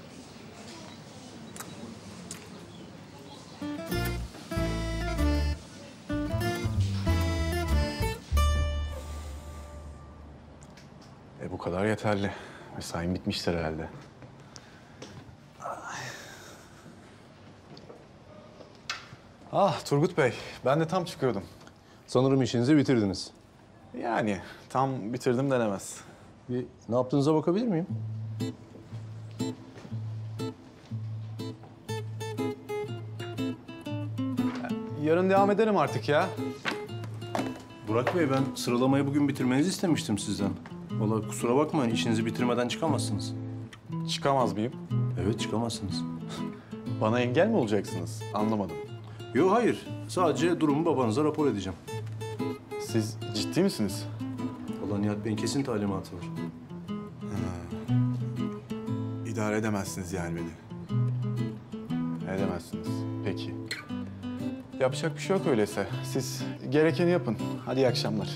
Bu kadar yeterli. Mesaim bitmiştir herhalde. Turgut Bey, ben de tam çıkıyordum. Sanırım işinizi bitirdiniz. Yani tam bitirdim denemez. Bir ne yaptığınıza bakabilir miyim? Yarın devam ederim artık ya. Burak Bey, ben sıralamayı bugün bitirmenizi istemiştim sizden. Vallahi kusura bakmayın, işinizi bitirmeden çıkamazsınız. Çıkamaz mıyım? Evet, çıkamazsınız. Bana engel mi olacaksınız? Anlamadım. Yok, hayır. Sadece durumu babanıza rapor edeceğim. Siz ciddi misiniz? Vallahi Nihat Bey'in kesin talimatı var. İdare edemezsiniz yani beni. Edemezsiniz. Peki. Yapacak bir şey yok öyleyse. Siz gerekeni yapın. Hadi iyi akşamlar.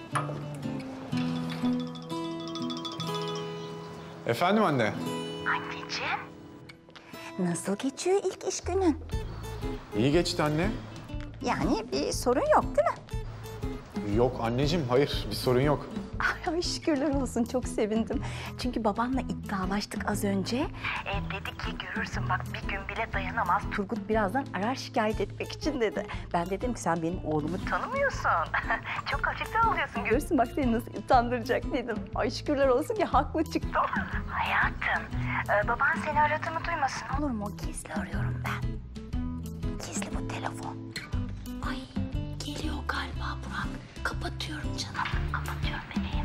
Efendim anne? Anneciğim. Nasıl geçiyor ilk iş günün? İyi geçti anne. Yani bir sorun yok değil mi? Yok anneciğim, hayır. Bir sorun yok. Ay şükürler olsun, çok sevindim. Çünkü babanla iddialaştık az önce. Dedi ki görürsün bak bir gün bile dayanamaz. Turgut birazdan arar şikayet etmek için dedi. Ben dedim ki sen benim oğlumu tanımıyorsun. Çok hafife alıyorsun. Görürsün bak seni nasıl utandıracak dedim. Ay şükürler olsun ki haklı çıktım. Hayatım, baban seni aradığını duymasın olur mu? Gizli arıyorum ben. Gizli bu telefon. Ay geliyor galiba Burak. Kapatıyorum canım. Kapatıyorum bebeğim.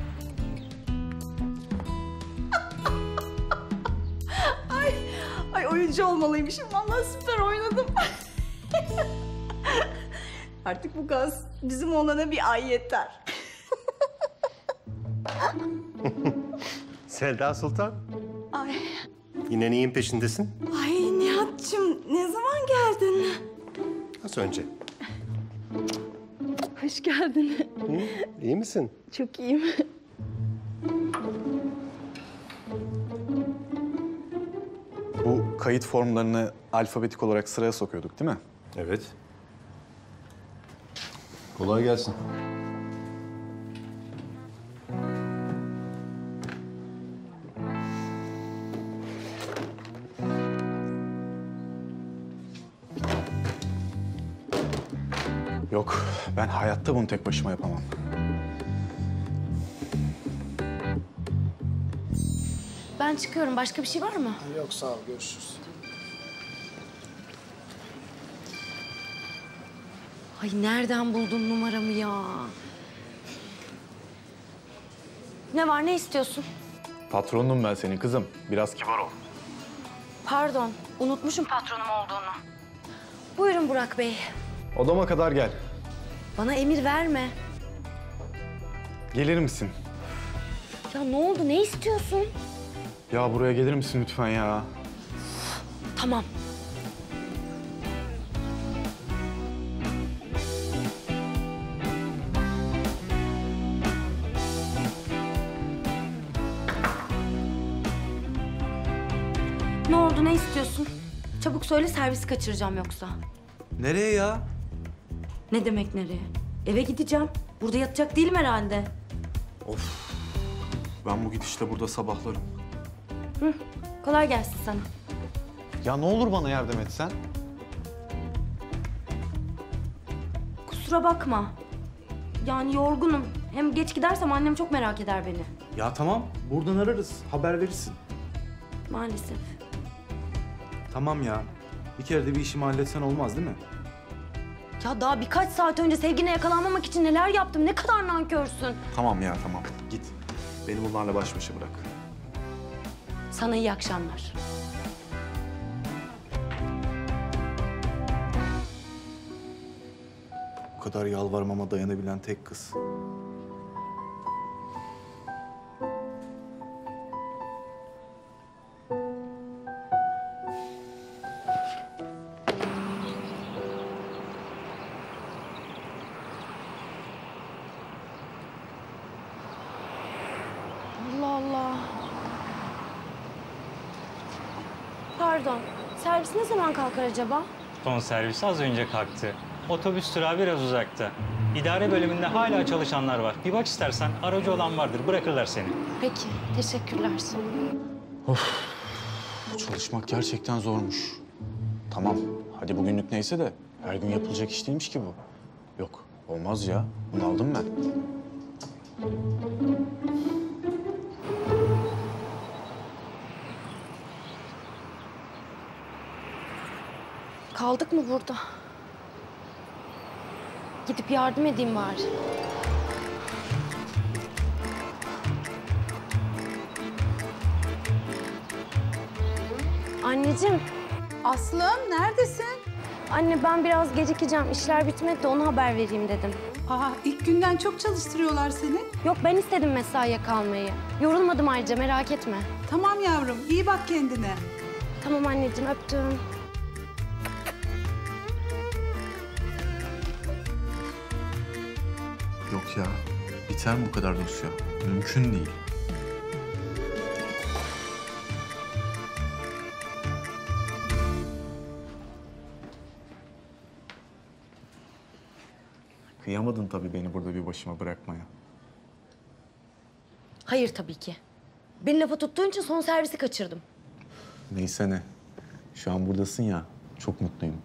Ay oyuncu olmalıymışım. Vallahi süper oynadım. Artık bu gaz bizim oğlana bir ay yeter. Selda Sultan, Ay, yine neyin peşindesin? ay Nihat'cığım ne zaman geldin? Az önce. Hoş geldin. İyi misin? Çok iyiyim. Bu kayıt formlarını alfabetik olarak sıraya sokuyorduk değil mi? Evet. Kolay gelsin. Yok, ben hayatta bunu tek başıma yapamam. Ben çıkıyorum. Başka bir şey var mı? Yok sağ ol, görüşürüz. Ay nereden buldun numaramı ya? Ne var, ne istiyorsun? Patronum ben senin kızım. Biraz kibar ol. Pardon, unutmuşum patronum olduğunu. Buyurun Burak Bey. Odama kadar gel. Bana emir verme. Gelir misin? Ya ne oldu, ne istiyorsun? Ya buraya gelir misin lütfen ya? Tamam. Ne oldu, ne istiyorsun? Çabuk söyle, servisi kaçıracağım yoksa. Nereye ya? Ne demek nereye? Eve gideceğim. Burada yatacak değilim herhalde. Of. Ben bu gidişle burada sabahlarım. Hı, kolay gelsin sana. Ya ne olur bana yardım etsen. Kusura bakma. Yani yorgunum. Hem geç gidersem annem çok merak eder beni. Ya tamam, buradan ararız. Haber verirsin. Maalesef. Tamam ya. Bir kere de bir işimi halletsen olmaz değil mi? Ya daha birkaç saat önce sevgine yakalanmamak için neler yaptım. Ne kadar nankörsün. Tamam ya, tamam. Git. Beni bunlarla baş başa bırak. Sana iyi akşamlar. Bu kadar yalvarmama dayanabilen tek kız. Allah Allah. Pardon. Servis ne zaman kalkar acaba? Son servisi az önce kalktı. Otobüs durağı biraz uzakta. İdare bölümünde hala çalışanlar var. Bir bak istersen, aracı olan vardır. Bırakırlar seni. Peki. Teşekkürler. Of. Çalışmak gerçekten zormuş. Tamam. Hadi bugünlük neyse de her gün yapılacak iş değilmiş ki bu. Yok. Olmaz ya. Bunu aldım ben. Kaldık mı burada? Gidip yardım edeyim bari. Anneciğim. Aslım neredesin? Anne ben biraz gecikeceğim. İşler bitmedi de ona haber vereyim dedim. Aa, ilk günden çok çalıştırıyorlar seni. Yok ben istedim mesaiye kalmayı. Yorulmadım ayrıca merak etme. Tamam yavrum, iyi bak kendine. Tamam anneciğim öptüm. Yok ya. Biter mi bu kadar dosya? Mümkün değil. Kıyamadın tabii beni burada bir başıma bırakmaya. Hayır tabii ki. Beni lafa tuttuğun için son servisi kaçırdım. Neyse ne. Şu an buradasın ya. Çok mutluyum.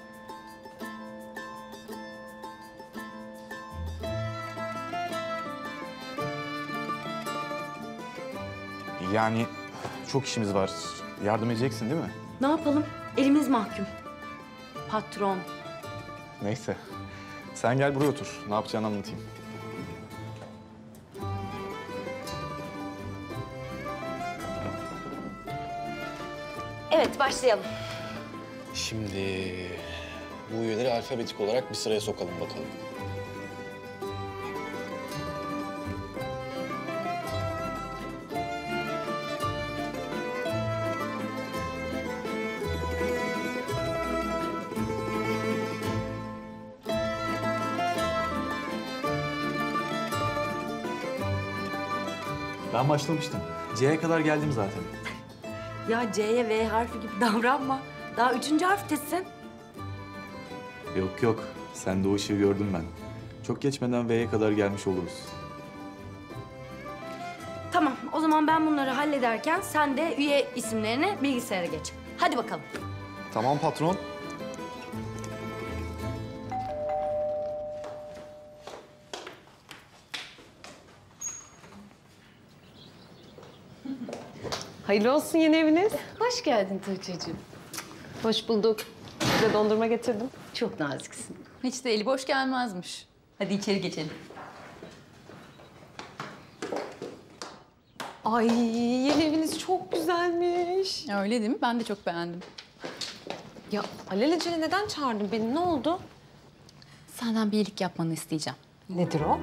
Yani çok işimiz var. Yardım edeceksin değil mi? Ne yapalım? Elimiz mahkum. Patron. Neyse. Sen gel buraya otur. Ne yapacağını anlatayım. Evet, başlayalım. Şimdi bu üyeleri alfabetik olarak bir sıraya sokalım bakalım. Ben başlamıştım. C'ye kadar geldim zaten. Ya C'ye V harfi gibi davranma. Daha 3. harftesin. Yok yok. Sen de o ışığı gördüm ben. Çok geçmeden V'ye kadar gelmiş oluruz. Tamam, o zaman ben bunları hallederken sen de üye isimlerini bilgisayara geç. Hadi bakalım. Tamam patron. Hayırlı olsun yeni eviniz. Hoş geldin Tuğçe'cim. Hoş bulduk. Size dondurma getirdim. Çok naziksin. Hiç de eli boş gelmezmiş. Hadi içeri geçelim. Ay yeni eviniz çok güzelmiş. Öyle değil mi? Ben de çok beğendim. Ya alelacele neden çağırdın beni? Ne oldu? Senden bir iyilik yapmanı isteyeceğim. Nedir o?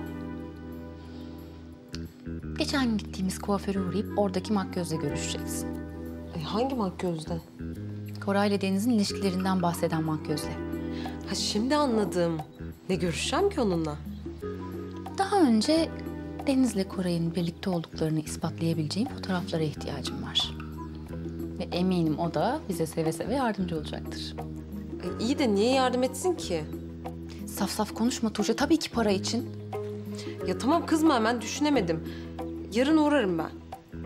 Geçen gün gittiğimiz kuaföre uğrayıp oradaki makyözle görüşeceksin. Hangi makyözde? Koray ile Deniz'in ilişkilerinden bahseden makyözle. Ha şimdi anladım. Ne görüşeceğim ki onunla? Daha önce Deniz'le Koray'ın birlikte olduklarını ispatlayabileceğim fotoğraflara ihtiyacım var. Ve eminim o da bize seve seve yardımcı olacaktır. İyi de niye yardım etsin ki? Saf saf konuşma Tuğçe. Tabii ki para için. Ya tamam kızma hemen düşünemedim. Yarın uğrarım ben.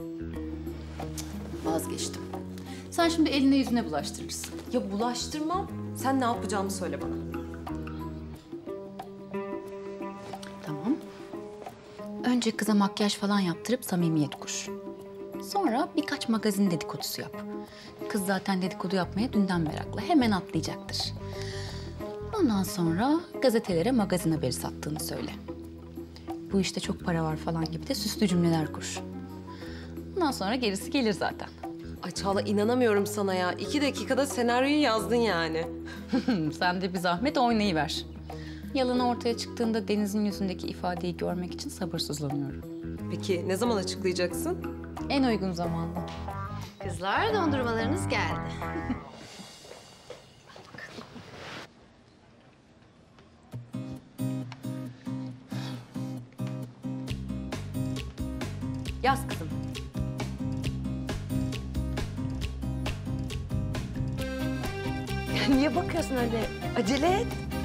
Vazgeçtim. Sen şimdi eline yüzüne bulaştırırsın. Ya bulaştırmam. Sen ne yapacağımı söyle bana. Tamam. Önce kıza makyaj falan yaptırıp samimiyet kur. Sonra birkaç magazin dedikodusu yap. Kız zaten dedikodu yapmaya dünden meraklı. Hemen atlayacaktır. Ondan sonra gazetelere magazin haberi sattığını söyle. Bu işte çok para var falan gibi de süslü cümleler kur. Ondan sonra gerisi gelir zaten. Ay Çağla inanamıyorum sana ya. 2 dakikada senaryoyu yazdın yani. Sen de bir zahmet oynayıver. Yalan ortaya çıktığında Deniz'in yüzündeki ifadeyi görmek için sabırsızlanıyorum. Peki ne zaman açıklayacaksın? En uygun zamanda. Kızlar dondurmalarınız geldi. Yaz kızım. Ya niye bakıyorsun öyle? Acele et.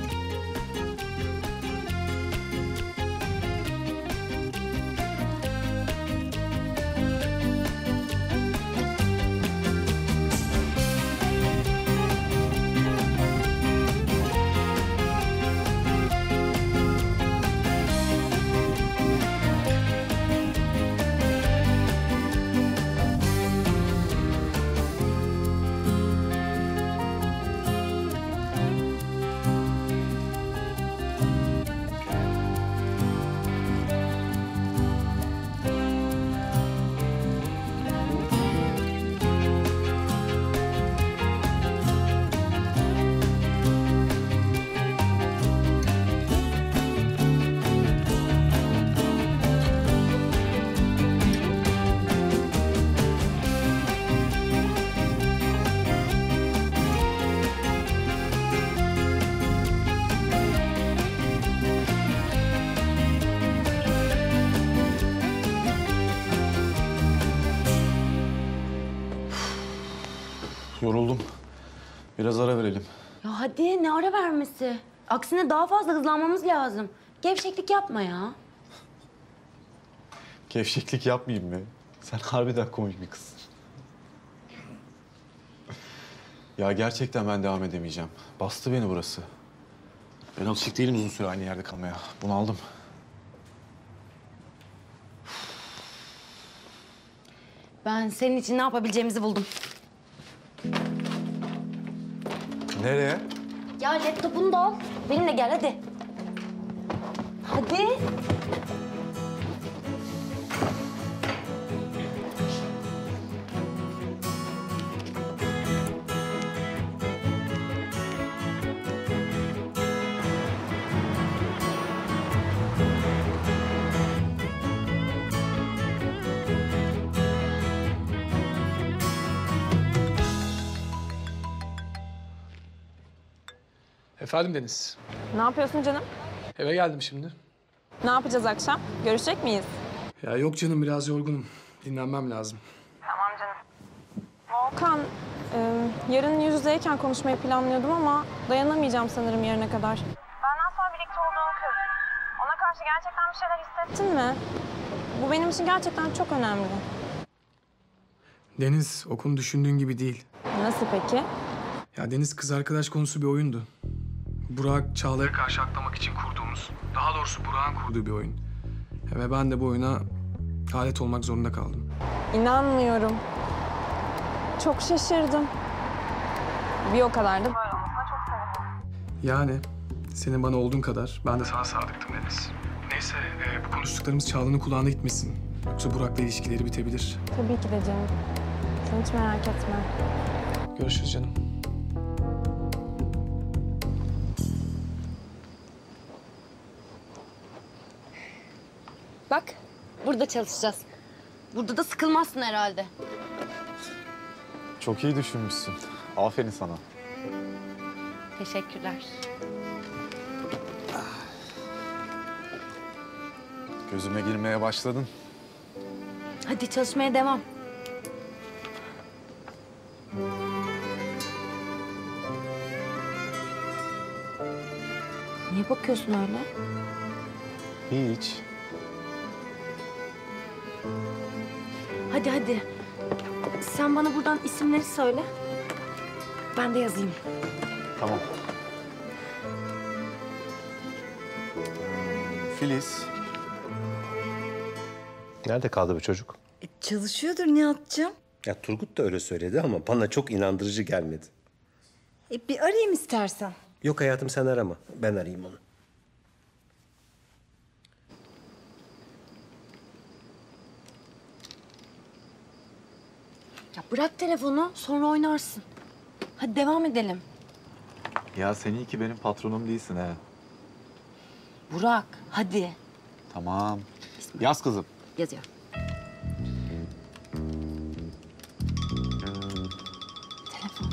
Yoruldum. Biraz ara verelim. Ya hadi ne ara vermesi? Aksine daha fazla hızlanmamız lazım. Gevşeklik yapma ya. Gevşeklik yapmayayım mı? Sen harbiden komik bir kızsın. Ya gerçekten ben devam edemeyeceğim. Bastı beni burası. Ben alışık değilim uzun süre aynı yerde kalmaya. Bunaldım. Ben senin için ne yapabileceğimizi buldum. Nereye? Ya laptopunu da al. Benimle gel hadi. Hadi. Efendim Deniz. Ne yapıyorsun canım? Eve geldim şimdi. Ne yapacağız akşam? Görüşecek miyiz? Ya yok canım biraz yorgunum. Dinlenmem lazım. Tamam canım. Volkan, yarın yüz yüzeyken konuşmayı planlıyordum ama dayanamayacağım sanırım yarına kadar. Benden sonra birlikte olduğun kız. Ona karşı gerçekten bir şeyler hissettin mi? Bu benim için gerçekten çok önemli. Deniz, o konu düşündüğün gibi değil. Nasıl peki? Ya Deniz, kız arkadaş konusu bir oyundu. Burak, Çağla'ya karşı aklamak için kurduğumuz, daha doğrusu Burak'ın kurduğu bir oyun. Ve ben de bu oyuna alet olmak zorunda kaldım. İnanmıyorum. Çok şaşırdım. Bir o kadar da böyle olmasına çok sevindim. Yani senin bana olduğun kadar ben de sana sadıktım Deniz. Neyse, bu konuştuklarımız Çağla'nın kulağına gitmesin. Yoksa Burak'la ilişkileri bitebilir. Tabii ki de canım. Sen hiç merak etme. Görüşürüz canım. Bak, burada çalışacağız. Burada da sıkılmazsın herhalde. Çok iyi düşünmüşsün. Aferin sana. Teşekkürler. Gözüme girmeye başladın. Hadi çalışmaya devam. Niye bakıyorsun öyle? Hiç. Hadi hadi. Sen bana buradan isimleri söyle. Ben de yazayım. Tamam. Filiz. Nerede kaldı bu çocuk? Çalışıyordur Nihat'cığım. Ya Turgut da öyle söyledi ama bana çok inandırıcı gelmedi. Bir arayayım istersen. Yok hayatım sen arama. Ben arayayım onu. Ya bırak telefonu, sonra oynarsın. Hadi devam edelim. Ya sen iyi ki benim patronum değilsin ha. Burak, hadi. Tamam. Yaz kızım. Yazıyorum. Telefon.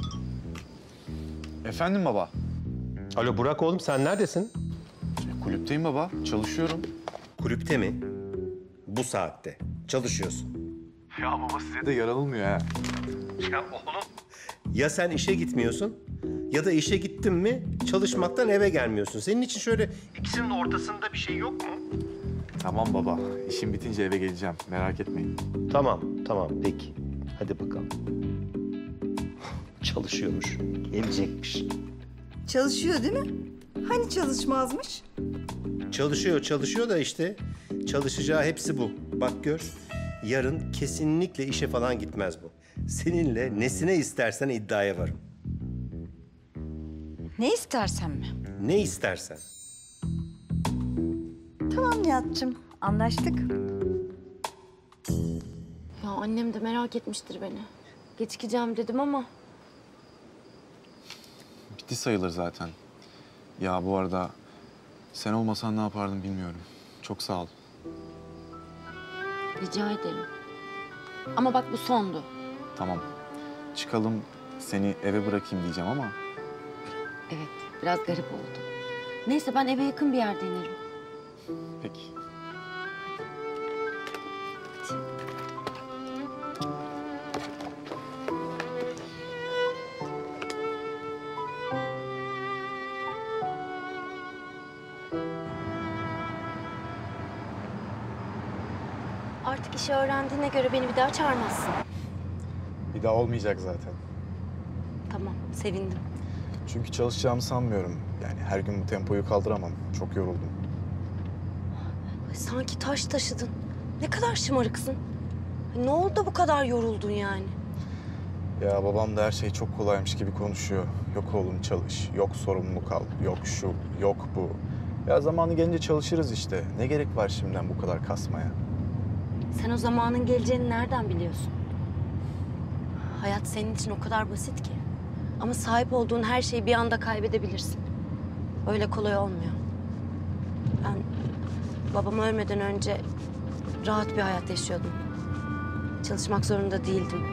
Efendim baba. Alo Burak oğlum sen neredesin? Kulüpteyim baba. Çalışıyorum. Kulüpte mi? Bu saatte. Çalışıyorsun. Ya baba size de yaranılmıyor ha. Ya oğlum. Ya sen işe gitmiyorsun ya da işe gittin mi çalışmaktan eve gelmiyorsun. Senin için şöyle ikisinin ortasında bir şey yok mu? Tamam baba. İşim bitince eve geleceğim. Merak etmeyin. Tamam peki. Hadi bakalım. Çalışıyormuş. Gelecekmiş. Çalışıyor değil mi? Hani çalışmazmış? Çalışıyor da işte çalışacağı hepsi bu. Bak gör. Yarın kesinlikle işe falan gitmez bu. Seninle nesine istersen iddiaya varım. Ne istersen mi? Ne istersen. Tamam Nihat'cığım, anlaştık. Ya annem de merak etmiştir beni. Gecikeceğim dedim ama. Bitti sayılır zaten. Ya bu arada sen olmasan ne yapardım bilmiyorum. Çok sağ ol. Rica ederim. Ama bak bu sondu. Tamam. Çıkalım seni eve bırakayım diyeceğim ama. Evet, biraz garip oldu. Neyse ben eve yakın bir yerde inerim. Peki. artık işi öğrendiğine göre beni bir daha çağırmazsın. Bir daha olmayacak zaten. Tamam, sevindim. Çünkü çalışacağımı sanmıyorum. Yani her gün bu tempoyu kaldıramam. Çok yoruldum. Ay, sanki taş taşıdın. Ne kadar şımarıksın. Ne oldu da bu kadar yoruldun yani? Ya babam da her şey çok kolaymış gibi konuşuyor. Yok oğlum çalış, yok sorumluluk al, yok şu, yok bu. Ya zamanı gelince çalışırız işte. Ne gerek var şimdiden bu kadar kasmaya? Sen o zamanın geleceğini nereden biliyorsun? Hayat senin için o kadar basit ki. Ama sahip olduğun her şeyi bir anda kaybedebilirsin. Öyle kolay olmuyor. Ben babam ölmeden önce rahat bir hayat yaşıyordum. Çalışmak zorunda değildim.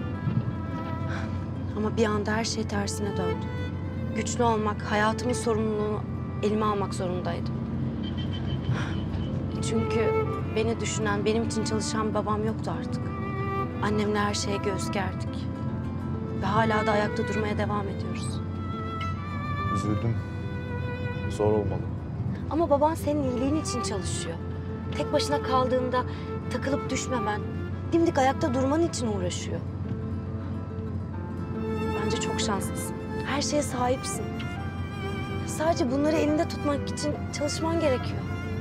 Ama bir anda her şey tersine döndü. Güçlü olmak, hayatımın sorumluluğunu elime almak zorundaydım. Çünkü beni düşünen, benim için çalışan bir babam yoktu artık. Annemle her şeye göğüs gerdik. Ve hala da ayakta durmaya devam ediyoruz. Üzüldüm. Zor olmalı. Ama baban senin iyiliğin için çalışıyor. Tek başına kaldığında takılıp düşmemen, dimdik ayakta durman için uğraşıyor. Bence çok şanslısın. Her şeye sahipsin. Sadece bunları elinde tutmak için çalışman gerekiyor.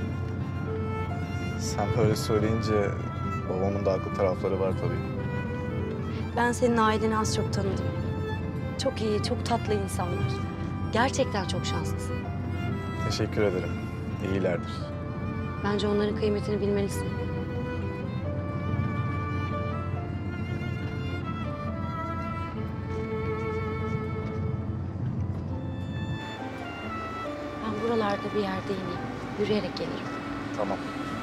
Sen böyle söyleyince babamın da haklı tarafları var tabii. Ben senin aileni az çok tanıdım. Çok iyi, çok tatlı insanlar. Gerçekten çok şanslısın. Teşekkür ederim. İyilerdir. Bence onların kıymetini bilmelisin. Ben buralarda bir yerde ineyim. Yürüyerek gelirim. Tamam.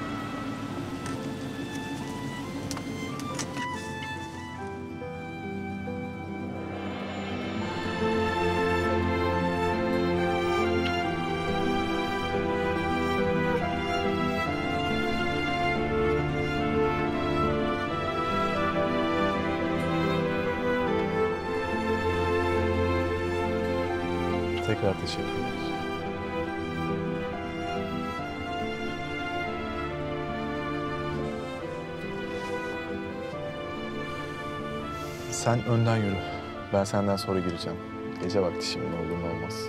Tekrar teşekkürler. Sen önden yürü. Ben senden sonra gireceğim. Gece vakti şimdi ne olur ne olmaz.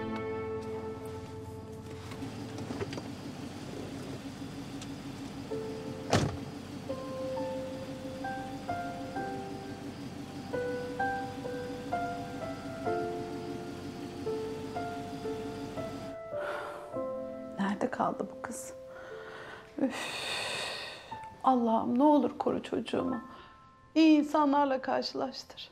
Nerede kaldı bu kız? Üf. Allah'ım ne olur koru çocuğumu. İyi insanlarla karşılaştır.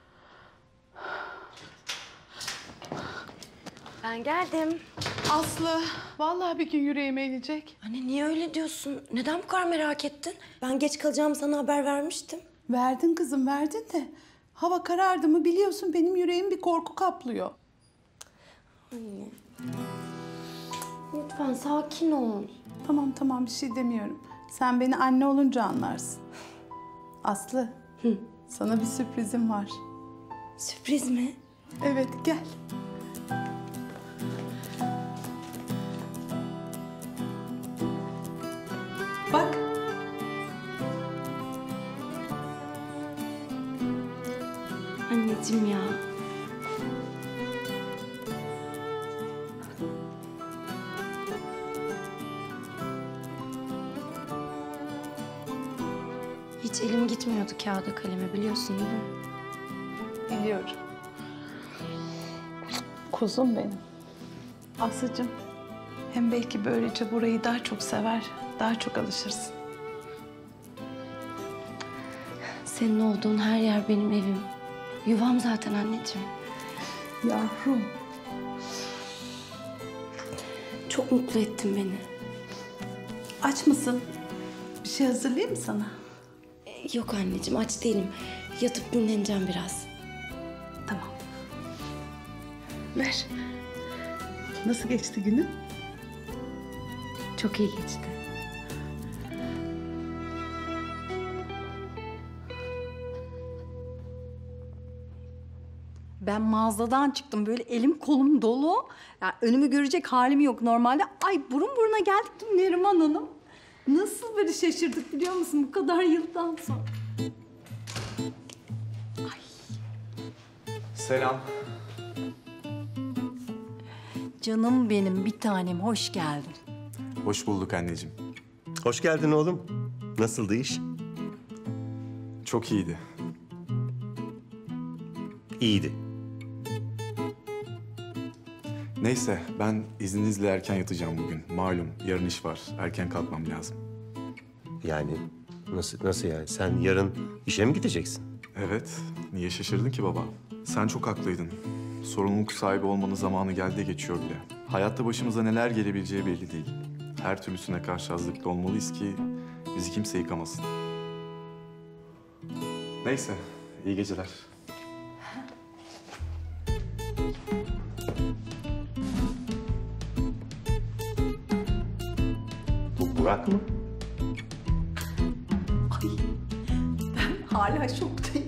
Ben geldim. Aslı, vallahi bir gün yüreğime inecek. Anne niye öyle diyorsun? Neden bu kadar merak ettin? Ben geç kalacağımı sana haber vermiştim. Verdin kızım, verdin de. Hava karardı mı biliyorsun benim yüreğim bir korku kaplıyor. Anne. Lütfen sakin ol. Tamam bir şey demiyorum. Sen beni anne olunca anlarsın. Aslı, sana bir sürprizim var. Sürpriz mi? Evet, gel. Bak. Anneciğim ya. Hiç elim gitmiyordu kağıda kaleme biliyorsun değil mi? Biliyorum. Kuzum benim. Aslıcığım, hem belki böylece burayı daha çok sever, daha çok alışırsın. Senin olduğun her yer benim evim. Yuvam zaten anneciğim. Yavrum. Çok mutlu ettin beni. Aç mısın? Bir şey hazırlayayım mı sana? Yok anneciğim aç değilim. Yatıp dinleneceğim biraz. Tamam. Ver. Nasıl geçti günün? Çok iyi geçti. Ben mağazadan çıktım böyle elim kolum dolu. Yani önümü görecek halim yok normalde. Ay burun buruna geldik Neriman Hanım. Nasıl böyle şaşırdık biliyor musun bu kadar yıldan sonra? Selam. Canım benim bir tanem hoş geldin. Hoş bulduk anneciğim. Hoş geldin oğlum. Nasıldı iş? Çok iyiydi. İyiydi. Neyse ben izninizle erken yatacağım bugün. Malum yarın iş var. Erken kalkmam lazım. Yani nasıl yani? Sen yarın işe mi gideceksin? Evet. Niye şaşırdın ki baba? Sen çok haklıydın. Sorumluluk sahibi olmanın zamanı geldi de geçiyor bile. Hayatta başımıza neler gelebileceği belli değil. Her türlüsüne karşı hazırlıklı olmalıyız ki bizi kimse yıkamasın. Neyse, iyi geceler. Bu Burak mı? Hala şoktayım.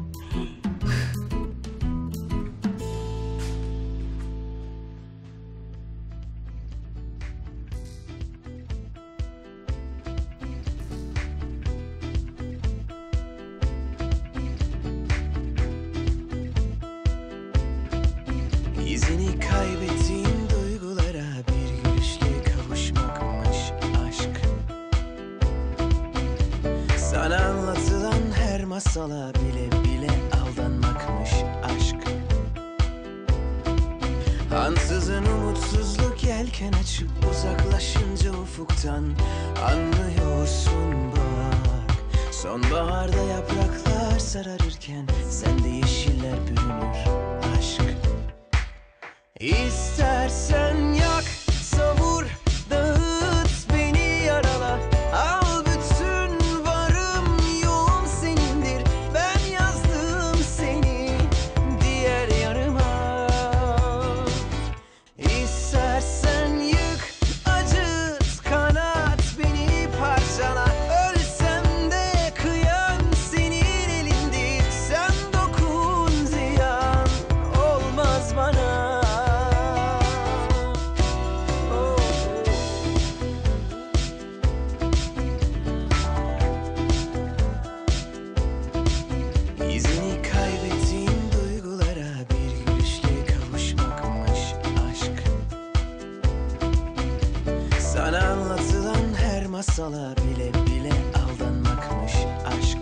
İzini kaybettiğim duygulara bir gülüşle kavuşmakmış aşk. Sana anlatılan her masala bile bile aldanmakmış aşk. Ansızın umutsuzluk yelken açıp uzaklaşınca ufuktan anlıyorsun bak. Sonbaharda yapraklar sararırken sende yeşiller bürünür aşk. İstersen yak, savur, dağıt beni yarala. Al bütün varım yoğum senindir. Ben yazdım seni diğer yarıma. İstersen yık, acıt, kanat beni parçala. Ölsem de kıyam senin elindir. Sen dokun ziyan olmaz bana. İzini kaybettiğim duygulara bir gülüşle kavuşmakmış aşk. Sana anlatılan her masala bile bile aldanmakmış aşk.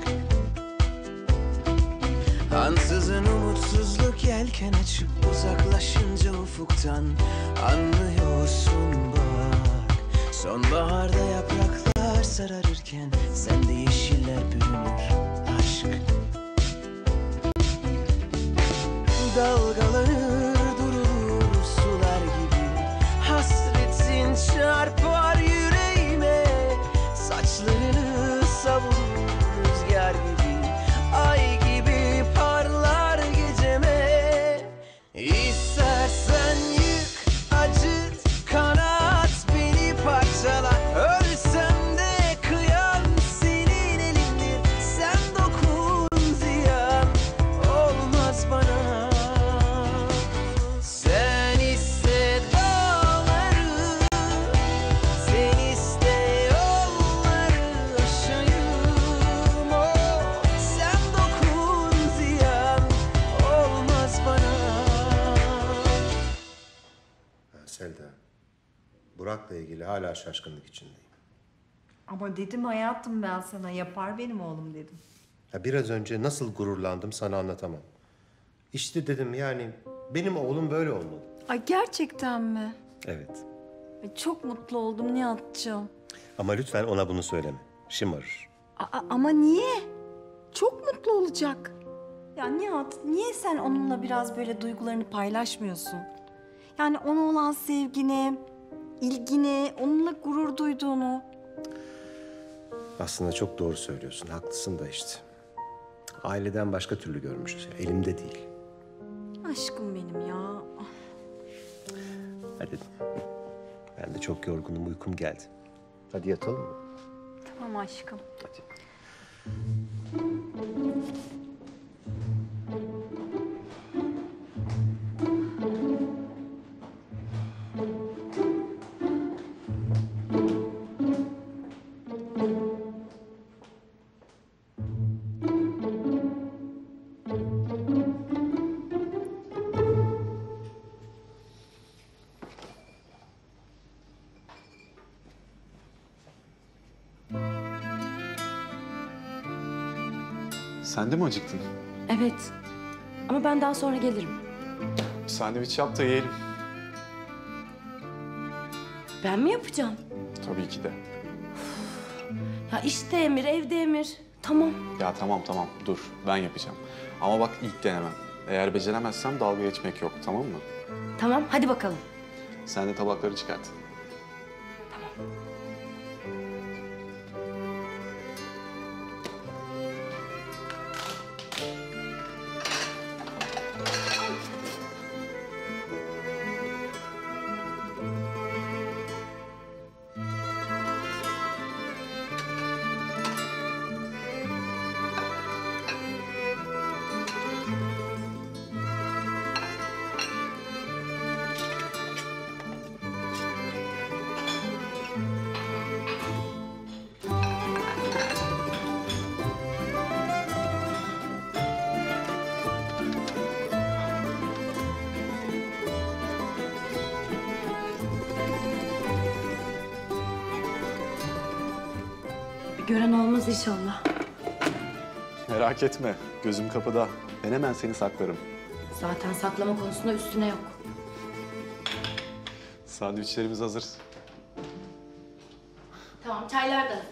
Ansızın umutsuzluk yelken açıp uzaklaşınca ufuktan anlıyorsun bak. Sonbaharda yapraklar sararırken sende yeşiller bürünür aşk. Dalgalanır durur sular gibi. Hasretin çarpar yüreğime. Saçlarını savurur rüzgar gibi. Ay gibi parlar geceme. İstersen yık, acıt, kanat beni parçala. Ölsem de kıyam senin elindir. Sen dokun ziyan olmaz bana. Sen iste dağları, sen iste yolları aşayım. Oh, sen dokun ziyan olmaz bana. Selda, Burak'la ilgili hala şaşkınlık içindeyim. Ama dedim hayatım ben sana yapar benim oğlum dedim. Ya biraz önce nasıl gururlandım sana anlatamam. İşte dedim yani benim oğlum böyle olmalı. Ay gerçekten mi? Evet. Ay, çok mutlu oldum Nihat'cığım. Ama lütfen ona bunu söyleme. Şımarır. Ama niye? Çok mutlu olacak. Ya Nihat, niye sen onunla biraz böyle duygularını paylaşmıyorsun? Yani ona olan sevgini, ilgini, onunla gurur duyduğunu. Aslında çok doğru söylüyorsun. Haklısın da işte. Aileden başka türlü görmüşüz. Elimde değil. Aşkım benim ya. Hadi. Ben de çok yorgunum. Uykum geldi. Hadi yatalım mı? Tamam aşkım. Hadi. Sen de mi acıktın? Evet. Ama ben daha sonra gelirim. Sandviç yap da yiyelim. Ben mi yapacağım? Tabii ki de. Ya işte Emir, evde Emir. Tamam. Ya tamam dur ben yapacağım. Ama bak ilk denemem. Eğer beceremezsem dalga geçmek yok, tamam mı? Tamam, hadi bakalım. Sen de tabakları çıkart. Gören olmaz inşallah. Merak etme, gözüm kapıda. Ben hemen seni saklarım. Zaten saklama konusunda üstüne yok. Sandviçlerimiz hazır. Tamam, çaylar da hazır.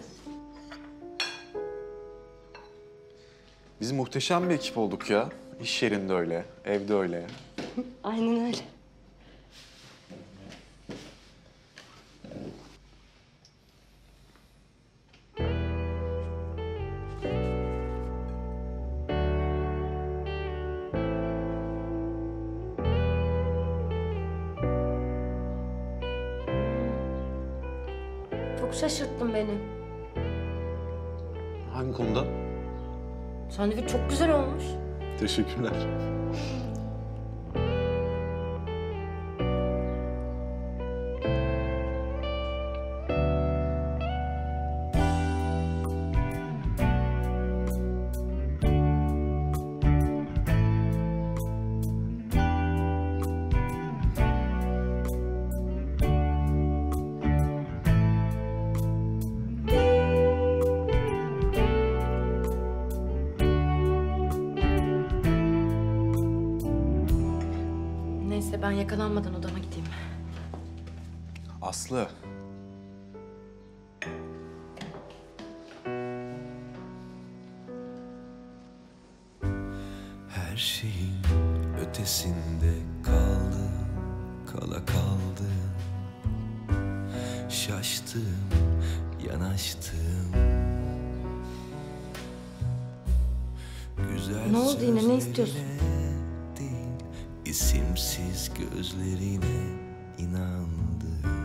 Biz muhteşem bir ekip olduk ya. İş yerinde öyle, evde öyle. Aynen öyle. Çok şaşırttın beni. Hangi konuda? Sandviç çok güzel olmuş. Teşekkürler. Neyse ben yakalanmadan odama gideyim. Aslı. Her şeyin ötesinde kaldım, kala kaldım. Şaştım, yanaştım. Güzel Ne oldu yine, ne istiyorsun? değil, isimsiz gözlerine inandım.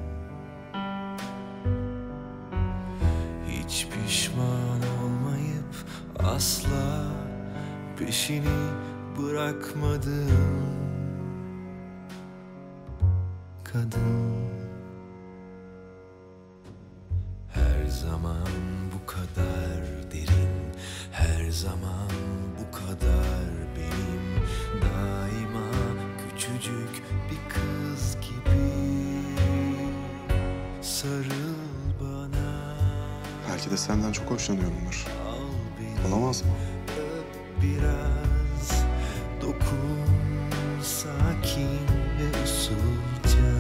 Hiç pişman olmayıp asla peşini bırakmadım. Kadın her zaman bu kadar derin, her zaman bu kadar benim. Daima küçücük bir kız gibi sarıl bana. Belki de senden çok hoşlanıyorumdur. Olamaz mı? Biraz dokun, sakin ve usulca.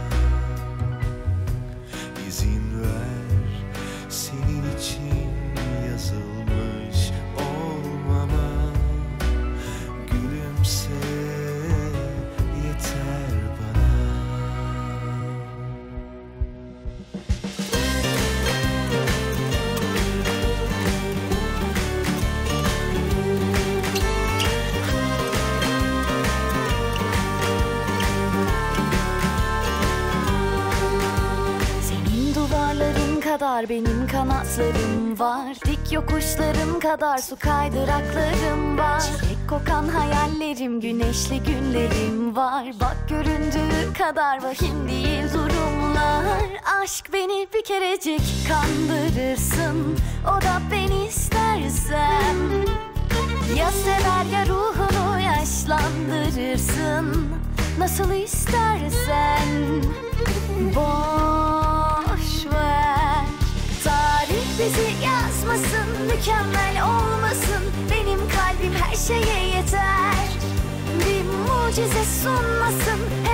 İzin ver, senin için yazılmış olmama. Gülümse, yeter bana. Senin duvarların kadar benim kanatlarım var. Dik yokuşların kadar su kaydıraklarım var. Çilek kokan hayallerim, güneşli günlerim var. Bak göründüğü kadar vahim değil durumlar. Aşk beni bir kerecik kandırırsın, o da beni istersen. Ya sever ya ruhunu yaşlandırırsın, nasıl istersen. Boş ver, tarih bizi yazmasın, bir mükemmel olmasın. Benim kalbim her şeye yeter. Bir mucize sunmasın.